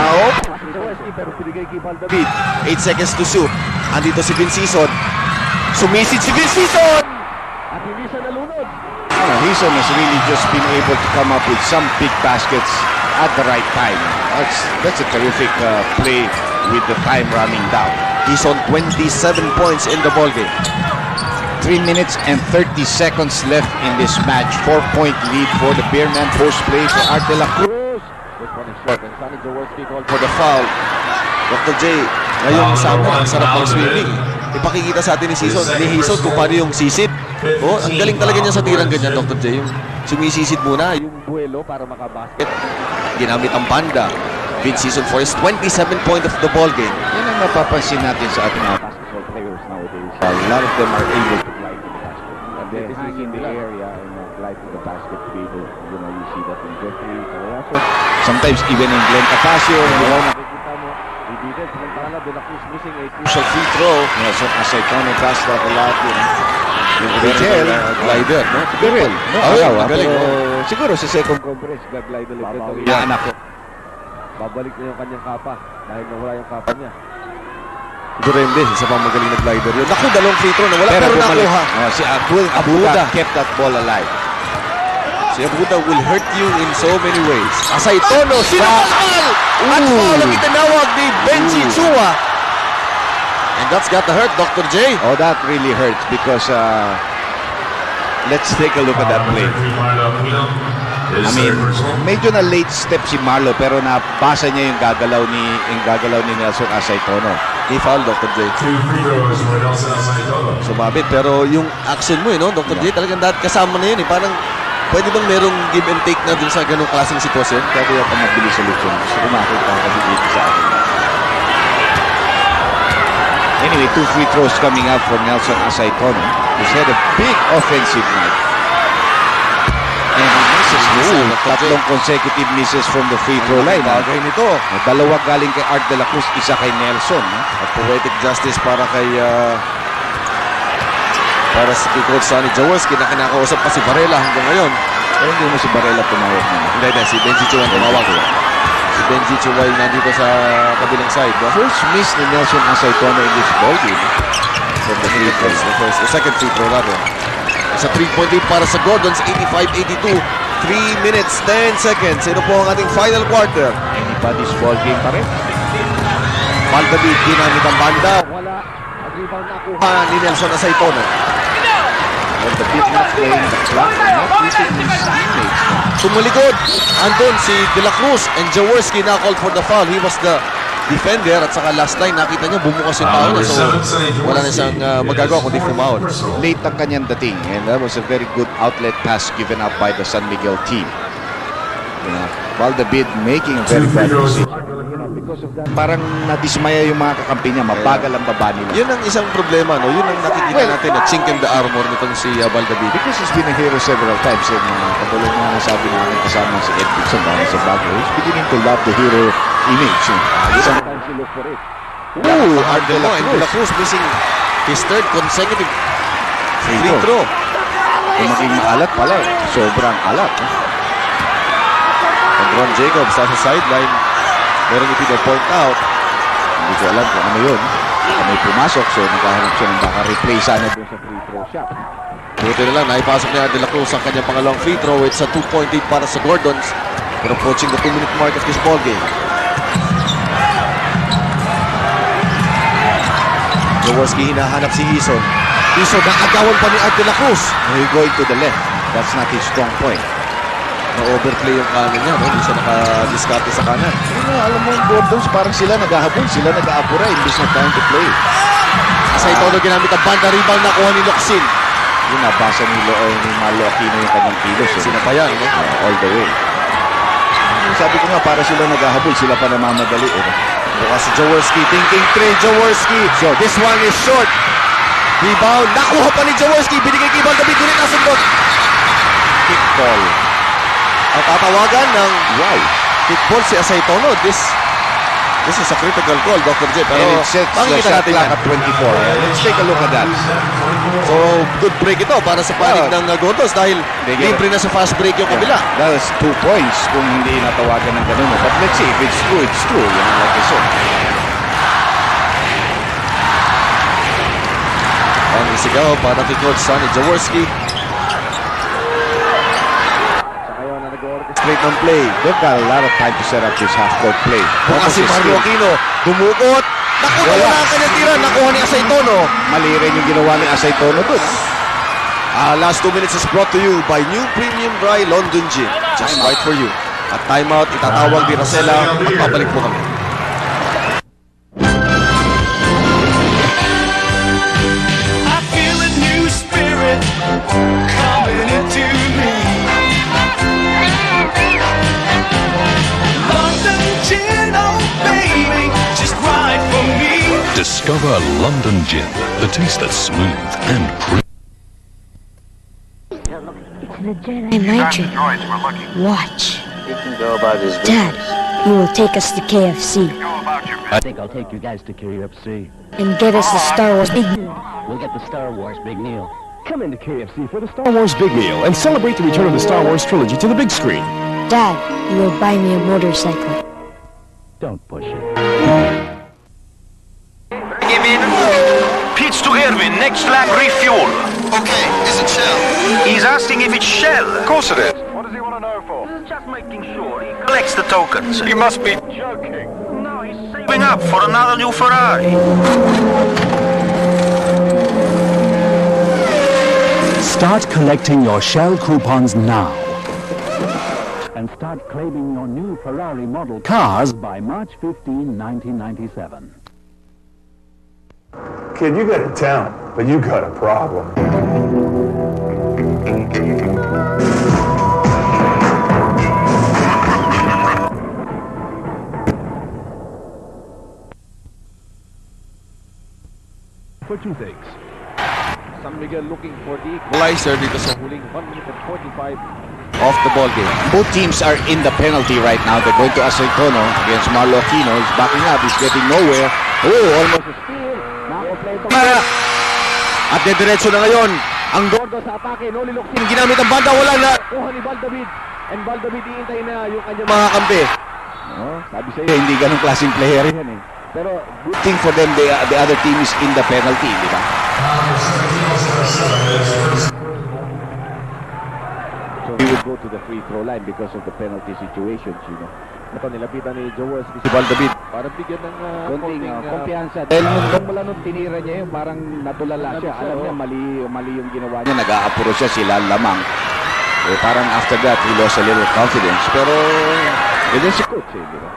8 seconds to shoot. Andito si Vincison. Sumisid si Vincison! At hindi siya nalunod. Hison has really just been able to come up with some big baskets at the right time. That's a terrific play with the time running down. He's on 27 points in the ballgame. 3 minutes and 30 seconds left in this match. 4-point lead for the Beermen. Post play for Art de la Cruz. This one is short, and Sonny Jaworski called for the foul. Dr. J, ngayong summer, ang sarap ng swimming. Ipakikita sa atin ni Hison kung paano yung sisid. Oh, ang galing talaga niya sa tirang ganyan, Dr. J. Yung sumisisid muna, yung buwelo para makabasket. Ginamit ang panda. Vince Hison for his 27th point of the ball game. Yan ang napapansin natin sa ating mga basketball players nowadays. A lot of them are able to glide to the basket. And they hang in the area and glide to the basket to be able, you see that in Jeffrey. Sometimes even in Glenn Capasio, nakikita mo, he did it. Samantala, De La Cruz missing a crucial free throw. Yeah, so Aceitono does that a lot. Yung Miguel, glider, no? Miguel, no? Magaling. Siguro sa second conference, glide ulit ito. Yan ako. Babalik na yung kanyang kapa dahil nawala yung kapa niya. Siguro hindi, isa pang magaling na glider yun. Naku, dalawang free throw na wala pero nakuha. Si Abuda kept that ball alive. Si Abuda will hurt you in so many ways. Aceitono, sinakal! At foul ang itinawag ni Benji Chua. And that's got to hurt, Dr. J. Oh, that really hurts because let's take a look at that play. I mean, medyo na late step si Marlo pero nabasa niya yung gagalaw ni Nelson Aceitono. He foul, Dr. J. Sumabit pero yung action mo, no, Dr. J, talagang kasama na yun. Parang pwede bang merong give and take na dun sa ganung klaseng sitwasyon? Kaya ka mabilis sa luksyon. Gusto ko makita kasi dito sa akin. Anyway, 2 free throws coming up for Nelson Aceitono, who's had a big offensive night. And he misses tatlong consecutive misses from the free throw line. Bagay nito. Dalawa galing kay Art de la Cruz, isa kay Nelson. At poetic justice para kay sa Coach Sonny Jaworski na kinakausap pa si Varela hanggang ngayon. Pero hindi mo si Varela tumawag na. Hindi, si Benji Chua tumawag. Si Benji Chua yung nandito sa kabilang side. First miss ni Nelson Aceitono in this ballgame. From the free throws. The second free throw rather. Sa 3-point lead para sa Gordons, 85-82. 3 minutes, 10 seconds. Ito po ang ating final quarter. Anybody's ballgame pa rin. Valdavid, ginamit ang banda. Wala. Ang-rebound nakuha ni Nelson Aceitono. Valdavid not playing the clock. Not using his teammates. Tumalikod. Andun si De La Cruz and Jaworski na called for the foul. He was the defender at saka last line nakita niya bumukas yung tao niya, so wala na siyang magagawa kundi fumaul. Late ang kanyang dating and that was a very good outlet pass given up by the San Miguel team. Valdavid making a very bad decision. Because of that, parang nadismaya yung mga kakampi niya, mabagal ang baba nila. Yun ang isang problema, no? Yun ang nakikita natin na chink in the armor nitong si Valdavid. Because he's been a hero several times and katulad nga nasabi namin kasama si Edwin dahil sa bago, he's beginning to love the hero image. Sometimes you look for it. Art de la Cruz missing his third consecutive free throw. Kung maging maalat pala, sobrang alat. And Ron Jacobs sa sideline, meron yung pino-point out. Hindi ko alam kung ano yun. May pumasok, so naghahanap siya ng baka replay sana doon sa free throw shot. Buti na lang, naipasok niya De La Cruz ang kanyang pangalawang free throw. It's a 2-point lead para sa Gordons. We're approaching the 2-minute mark of this ball game. Jaworski hinahanap si Hison. Hison, nakagawan pa ni Art De La Cruz. He's going to the left. That's not his strong point. Na-overplay yung kanan niya. Hindi siya naka-discarte sa kanan. Alam mo, Gordons, parang sila nag-ahabol. Sila nag-aapura. Imbis na trying to play. Sa ito ginamit ang banda rebound na kuha ni Locsin. Yung nabasa ni Malo Aquino yung kanyang kilos. Sinapayan, no? All the way. Sabi ko nga, para sila nag-ahabol. Sila pa namamadali. Bukas si Jaworski. Thinking 3. Jaworski. So, this one is short. Rebound. Nakuha pa ni Jaworski. Binigay kay Val David. Ngunit nasundot. Kick ball. At tatawagan ng kick ball si Asaytono. This is a critical call, Dr. J. Pero makikita natin yan. At 24. Let's take a look at that. So, good break ito para sa panig ng Gordons dahil libre na sa fast break yung kabila. That was 2 points kung hindi natawagan ng ganun. But let's see if it's true. It's true. You know, like I said. Ang isigaw para kay Coach Sonny Jaworski. Straight ng play. They've got a lot of time to set up this half-court play. Bukas si Mario Aquino. Dumukot. Nakuha na ang kanyang tira. Nakuha ni Asaytono. Mali rin yung ginawa ni Asaytono dun. Last 2 minutes is brought to you by New Premium Dry London Gin. Just right for you. At timeout, itatawag ni Rosella. Magpapalik po kami. I feel a new spirit coming into me. London Gin, oh baby, just right for me. Discover London Gin, the taste that's smooth and creamy. Jedi Magic. Watch. Dad, he will take us to KFC. I think I'll take you guys to KFC. And get us the Star Wars Big Meal. We'll get the Star Wars Big Meal. Come into KFC for the Star Wars Big Meal and celebrate the return of the Star Wars trilogy to the big screen. Dad, you will buy me a motorcycle. Don't push it. Give in. Pitch to Erwin. Next lap, refuel. Okay, is it Shell? He's asking if it's Shell. Of course it is. What does he want to know for? Just making sure. He collects the tokens. You must be joking. No, he's saving up for another new Ferrari. Start collecting your Shell coupons now. And start claiming your new Ferrari model cars by March 15, 1997. Kid, you got a talent, but you got a problem. For toothaches. San Miguel looking for the equalizer dito sa huling 1 minute and 45 off the ball game. Both teams are in the penalty right now. They're going to Asaytono against Marlo Aquino. He's backing up. He's getting nowhere. Oh, almost a steal. At dediretso na ngayon ang Gordo sa atake. Noli Locsin ginamit ang banda. Wala na. Kuha ni Val David. And Val David iintay na yung kanyang mga kampi. Sabi sa'yo, hindi ganong klaseng player yan eh. Pero good thing for them, the other team is in the penalty, di ba? So he would go to the free throw line because of the penalty situations, you know. Ito nilapitan ni Jaworski si Val David para bigyan ng konting kumpiyansa. Dahil nung mula nung tinira niya yun, parang natulala siya. Alam niya, mali yung ginawa niya. Nag-aapuro siya, sila lamang. Eh, parang after that, he lost a little confidence. Pero, it is a coach, di ba?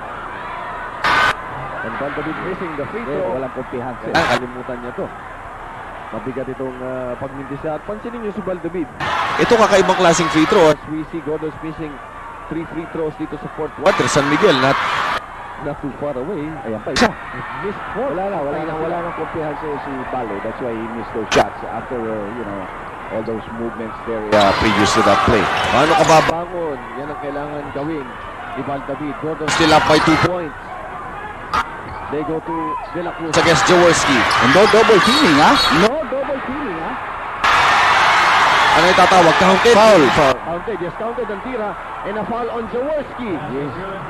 And Val David missing the free throw. Walang kumpiyansa. Kalimutan niya to. Mabigat itong pagmintisa. At pansinin niyo si Val David. Ito kakaibang klaseng free throw. As we see Gordon's missing 3 free throws dito sa fourth quarter. San Miguel not too far away. Ayan pa. Missed 4. Wala nang kumpiyansa si Balo. That's why he missed those shots after, you know, all those movements there previous to that play. Paano ka babangon? Yan ang kailangan gawin ni Val David. Gordon still up by 2 points. They go to De La Cruz against Jaworski. And no double teaming, ha? No double teaming, ha? Ano yung tatawag? Counted? Foul. Counted. Yes, counted ang tira. And a foul on Jaworski. Yes.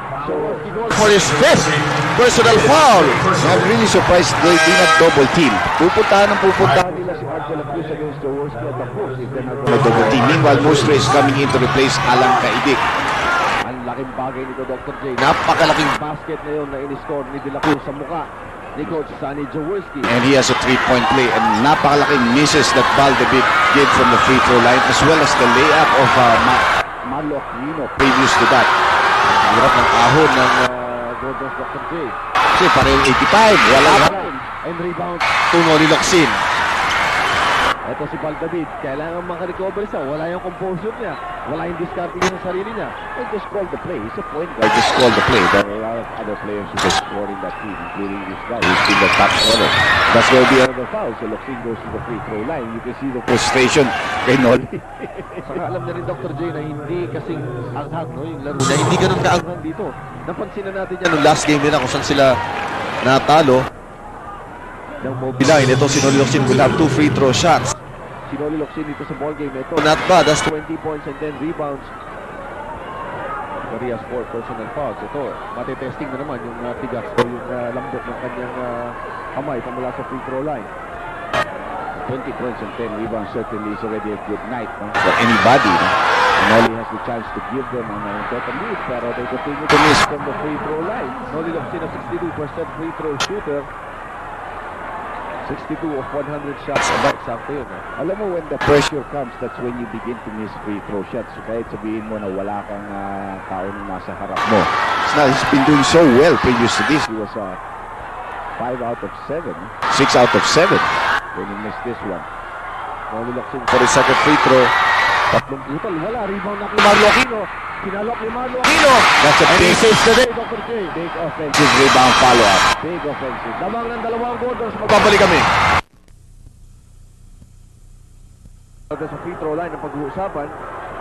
for his fifth personal foul. I'm really surprised they did not double team. Pupuntahan nila si Art de la Cruz against Jaworski at the post if they're not going to double team. Meanwhile, Mostre is coming in to replace Alang Kaidik. Ang laking bagay nito, Dr. J. Napakalaking basket na yun na in-score ni De La Cruz sa mukha ni Coach Sunny Jaworski. And he has a three-point play and napakalaking misses that Valdebit did from the free throw line as well as the layup of Marlo Aquino previous to that. hirap ng ahon ng Gordon's, Dr. J. kasi parehong 85. Wala And rebound. tuno ni Locsin. Ito si Valdebit. Kailangan makarecover siya. Wala yung composure niya. Wala yung discarding niya sa sarili niya. I just called the play. He's a point guard. I just called the play. There are a lot of other players who can score in that team, including this guy who's in the top scorer. That's going to be another foul. So Locsin goes to the free throw line. You can see the frustration kay Noli. Saka alam na rin, Dr. J, na hindi kasing anghang, no? Yung laro na hindi ganun kaanghang dito. Napansin na natin yan. Nung last game nila kung saan sila natalo ng Mobiline. Ito si Noli Locsin will have 2 free throw shots. Si Noli Locsin dito sa ball game ito. Not bad. That's 20 points and 10 rebounds. Korea's 4 personal fouls. Ito, matitesting na naman yung tigas o yung lambok ng kanyang kamay pamula sa free throw line. 20 points and 10 rebounds certainly is already a good night, no? For anybody, no? Noli has the chance to give them an important lead, pero they continue to miss from the free throw line. Noli Locsin a 62% free throw shooter. 62 of 100 shots. Sakto yun. Alam mo, when the pressure comes, that's when you begin to miss free throw shots. Kahit sabihin mo na wala kang tao nung nasa harap mo. He's been doing so well previous to this. He was 5 out of 7. 6 out of 7 when he missed this one. Noli Locsin for his second free throw. Tatlong putol. Wala. Rebound na kay Marlo Aquino. Kinalok ni Marlo Aquino. That's a big saves the day, Dr. J. Big offensive rebound follow-up. Big offensive. Lamang ng dalawang Gordons. Magbabalik kami. Sa free throw line ang pag-uusapan,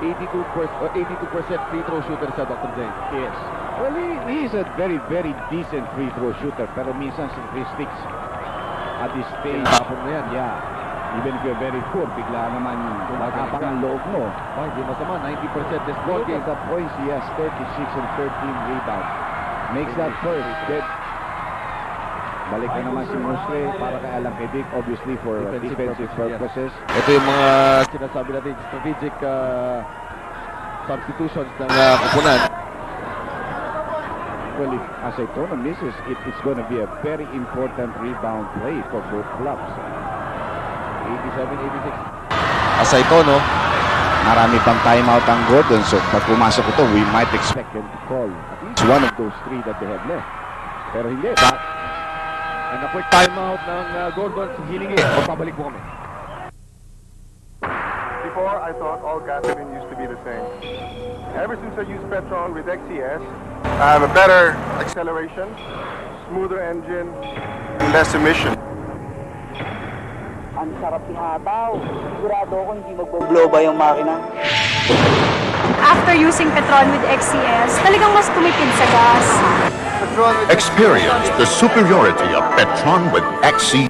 82% free throw shooter sa Dr. J. Yes. Well, he is a very, very decent free throw shooter, pero minsan sa free sticks at this stage. Tapon na yan. Yeah. Even if you're very poor, bigla naman matapang ang loob mo. Hindi masama, 90% this ball game. Look at the points, he has 36 and 13 rebounds. Makes that first. Good. Balik na naman si Mostre para kay Alang Kaidik, obviously for defensive purposes. Ito yung mga sinasabi natin, strategic substitutions ng kupunan. Well, if Aceitona misses, it's going to be a very important rebound play for both clubs. 87-86. Aceitono. Marami pang timeout ang Gordon, so pag pumasok ito, we might expect them to call at least one of those 3 that they have left. Pero hindi. And a quick timeout ng Gordon hiningi. Pabalik mo kami. Before, I thought all gasoline used to be the same. Ever since I used petrol with XCS, I have a better acceleration, smoother engine, and less emission. Ang sarap ihataw. Sigurado ako hindi magbo-blow ba yung makina. After using Petron with XCS, talagang mas tumipid sa gas. Experience the superiority of Petron with XCS.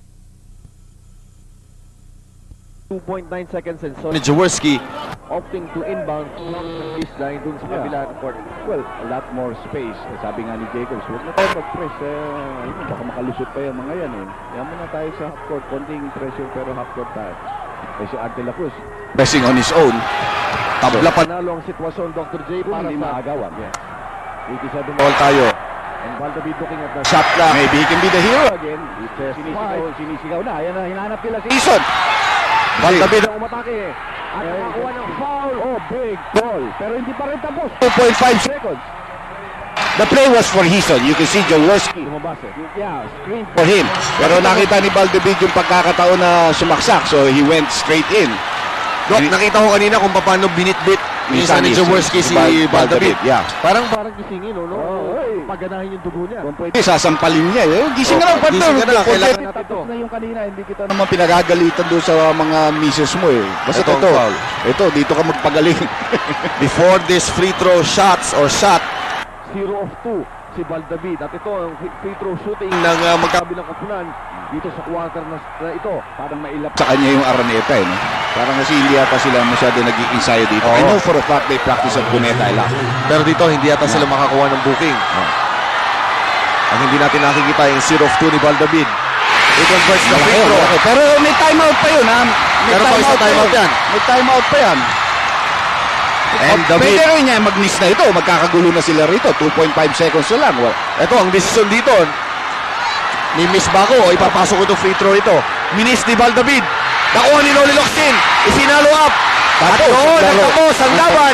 2.9 seconds and so ni Jaworski opting to inbound baseline dun sa kabila ng court. Well, a lot more space. Sabi nga ni Jacobs, huwag na tayo mag-press. Baka makalusot pa yung mga yan eh. Kaya muna tayo sa half court. Konting pressure pero half court tayo. Kasi Art de la Cruz pressing on his own. Tabla panalo ang sitwasyon, Dr. J, para hindi sa maagawan. 87 ball tayo. And Valdebit looking at the shot clock. Maybe he can be the hero again. Sinisigaw na. Ayan na, hinahanap nila si Eason. Valdebit ang umatake. At nakakuha ng foul. Oh, big ball. Pero hindi pa rin tapos. 2.5 seconds. The play was for Hison. You can see Jaworski. Yeah, screen for him. Pero nakita ni Valdebit yung pagkakataon na sumaksak. So he went straight in. Doc, nakita ko kanina kung paano binitbit minsan ni Jaworski si Valdebit. Yeah. Parang gisingin, no? Paganahin yung dugo niya. Sasampalin niya. Gising ka lang, partner. Gising ka na. Kailangan natin ito. Na yung kanina, hindi kita naman pinagagalitan doon sa mga misis mo eh. Basta ito, dito ka magpagaling. Before this free throw shots or shot, 0 of 2 si Valdebit. At ito ang free throw shooting ng magkabilang kupunan. dito sa quarter na ito. Parang mailap sa kanya yung Araneta, no? Parang kasi hindi yata sila masyado nag-i-ensayo dito. I know for a fact they practice at Cuneta, pero dito hindi yata sila makakuha ng booking. Ang hindi natin nakikita yung 0 of 2 ni Baldavid. It converts the free throw. Pero may timeout pa yun, ha? Pero timeout yan. May timeout pa yan. And David, pwede rin niya mag-miss na ito. Magkakagulo na sila rito. 2.5 seconds na lang. Ito ang desisyon dito. Ni Miss ba ko o ipapasok ito free throw ito. Minis ni Baldavid. Nakuha ni Noli Locsin. Isinalo up. At doon nagtapos ang laban.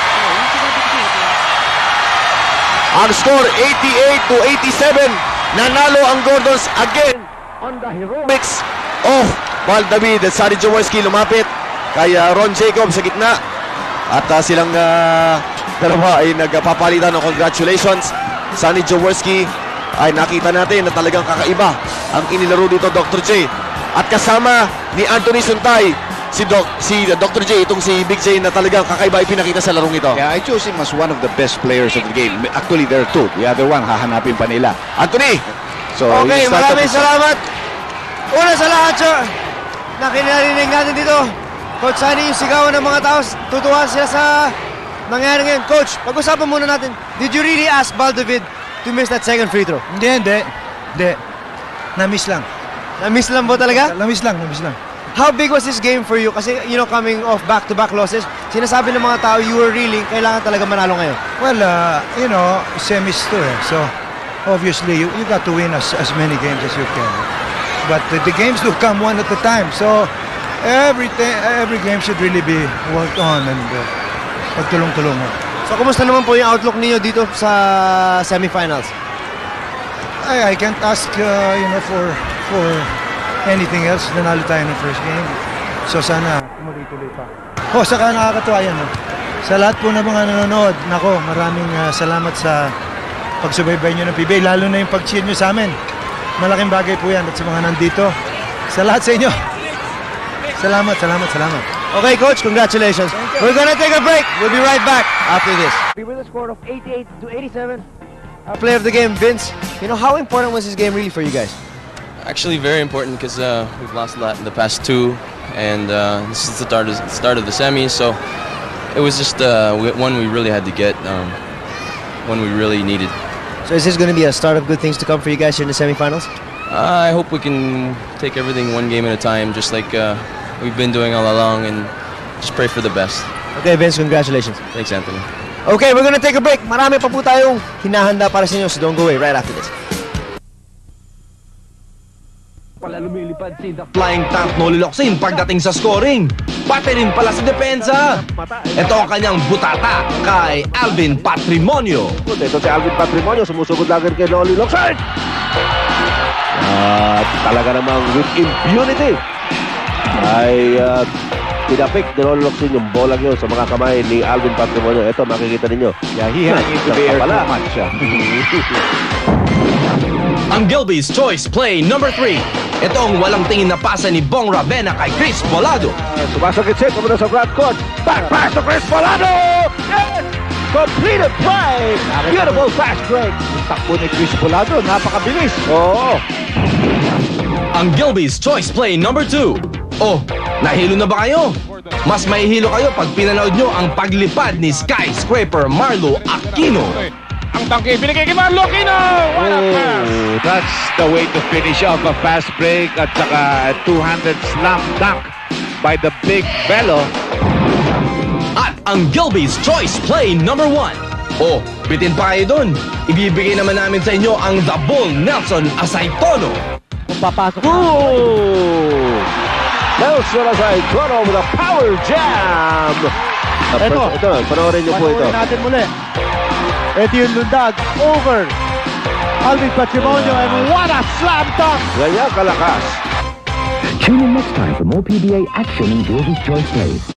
Ang score 88-87. Nanalo ang Gordons again on the heroics of Baldavid. At Sonny Jaworski lumapit kay Ron Jacob sa gitna. At silang dalawa ay nagpapalitan ng congratulations. Sonny Jaworski ay nakita natin na talagang kakaiba ang inilaro dito, Dr. J. At kasama ni Anthony Suntay si Dr. J, itong si Big J na talagang kakaiba ipinakita sa larong ito. Yeah, I chose him as one of the best players of the game. Actually, there are two. The other one, hahanapin pa nila. Anthony! So, okay, maraming salamat. Una sa lahat, sir, na kinarinig natin dito. Coach Sonny, yung sigawan ng mga tao, tutuwa sila sa nangyari ngayon. Coach, pag-usapan muna natin. Did you really ask Baldavid to miss that second free throw? Hindi. Na-miss lang. Na-miss lang po talaga? Na-miss lang. How big was this game for you? Kasi, you know, coming off back-to-back losses, sinasabi ng mga tao, you were reeling, kailangan talaga manalo ngayon. Well, you know, semis to So, obviously, you got to win as many games as you can. But the games do come one at a time. So, every game should really be worked on and pagtulong-tulungan. So, kumusta naman po yung outlook niyo dito sa semifinals? I can't ask, you know, for anything else. Nanalo tayo ng first game. So, sana tuloy pa. Saka nakakatuwa yan. Sa lahat po ng mga nanonood, nako, maraming salamat sa pagsubaybay nyo ng PBA, lalo na yung pag-cheer nyo sa amin. Malaking bagay po yan at sa mga nandito. Sa lahat sa inyo. Salamat. Okay, Coach, congratulations. We're gonna take a break. We'll be right back after this. With a score of 88-87. Play of the game, Vince. You know, how important was this game really for you guys? Actually, very important because we've lost a lot in the past two, and this is the start of the semis. So it was just one we really had to get, one we really needed. So is this going to be a start of good things to come for you guys here in the semifinals? I hope we can take everything one game at a time, just like we've been doing all along, and just pray for the best. Okay, Vince, congratulations. Thanks, Anthony. Okay, we're gonna take a break. Marami pa po tayong hinahanda para sa inyo, so don't go away right after this. Pala lumilipad si The Flying Tank Noli Locsin pagdating sa scoring. Pati rin pala sa depensa. Ito ang kanyang butata kay Alvin Patrimonio. Ito si Alvin Patrimonio, sumusugod lagi kay Noli Locsin. Talaga namang with impunity ay pinapik ni Noli Locsin yung bolang yun sa mga kamay ni Alvin Patrimonio. Ito makikita ninyo. Yeah, he had to be air too much. Ang Gilby's Choice Play number 3. Ito ang walang tingin na pasa ni Bong Ravena kay Chris Bolado. Sumasakit siya, pumunta sa front court. Back pass to Chris Bolado! Yes! Completed play! Beautiful fast break. Takbo ni Chris Bolado, napakabilis. Oo. Ang Gilby's Choice Play number 2. Oh, nahilo na ba kayo? Mas mahihilo kayo pag pinanood nyo ang paglipad ni Skyscraper Marlo Aquino. Ang tangke, binigay kay Marlo Aquino! What a pass! That's the way to finish off a fast break at saka 200 slam dunk by the big fellow. At ang Gilby's Choice Play number 1. Oh, bitin pa kayo dun. Ibibigay naman namin sa inyo ang The Bull Nelson Asaytono. Papasok. Nelson Asaytono with a power jam. Ito, panoorin niyo po ito. Panoorin natin muli. Ito yung lundag. Over. Alvin Patrimonio and what a slam dunk. Ganyan kalakas. Tune in next time for more PBA action in Gilby's Choice Plays.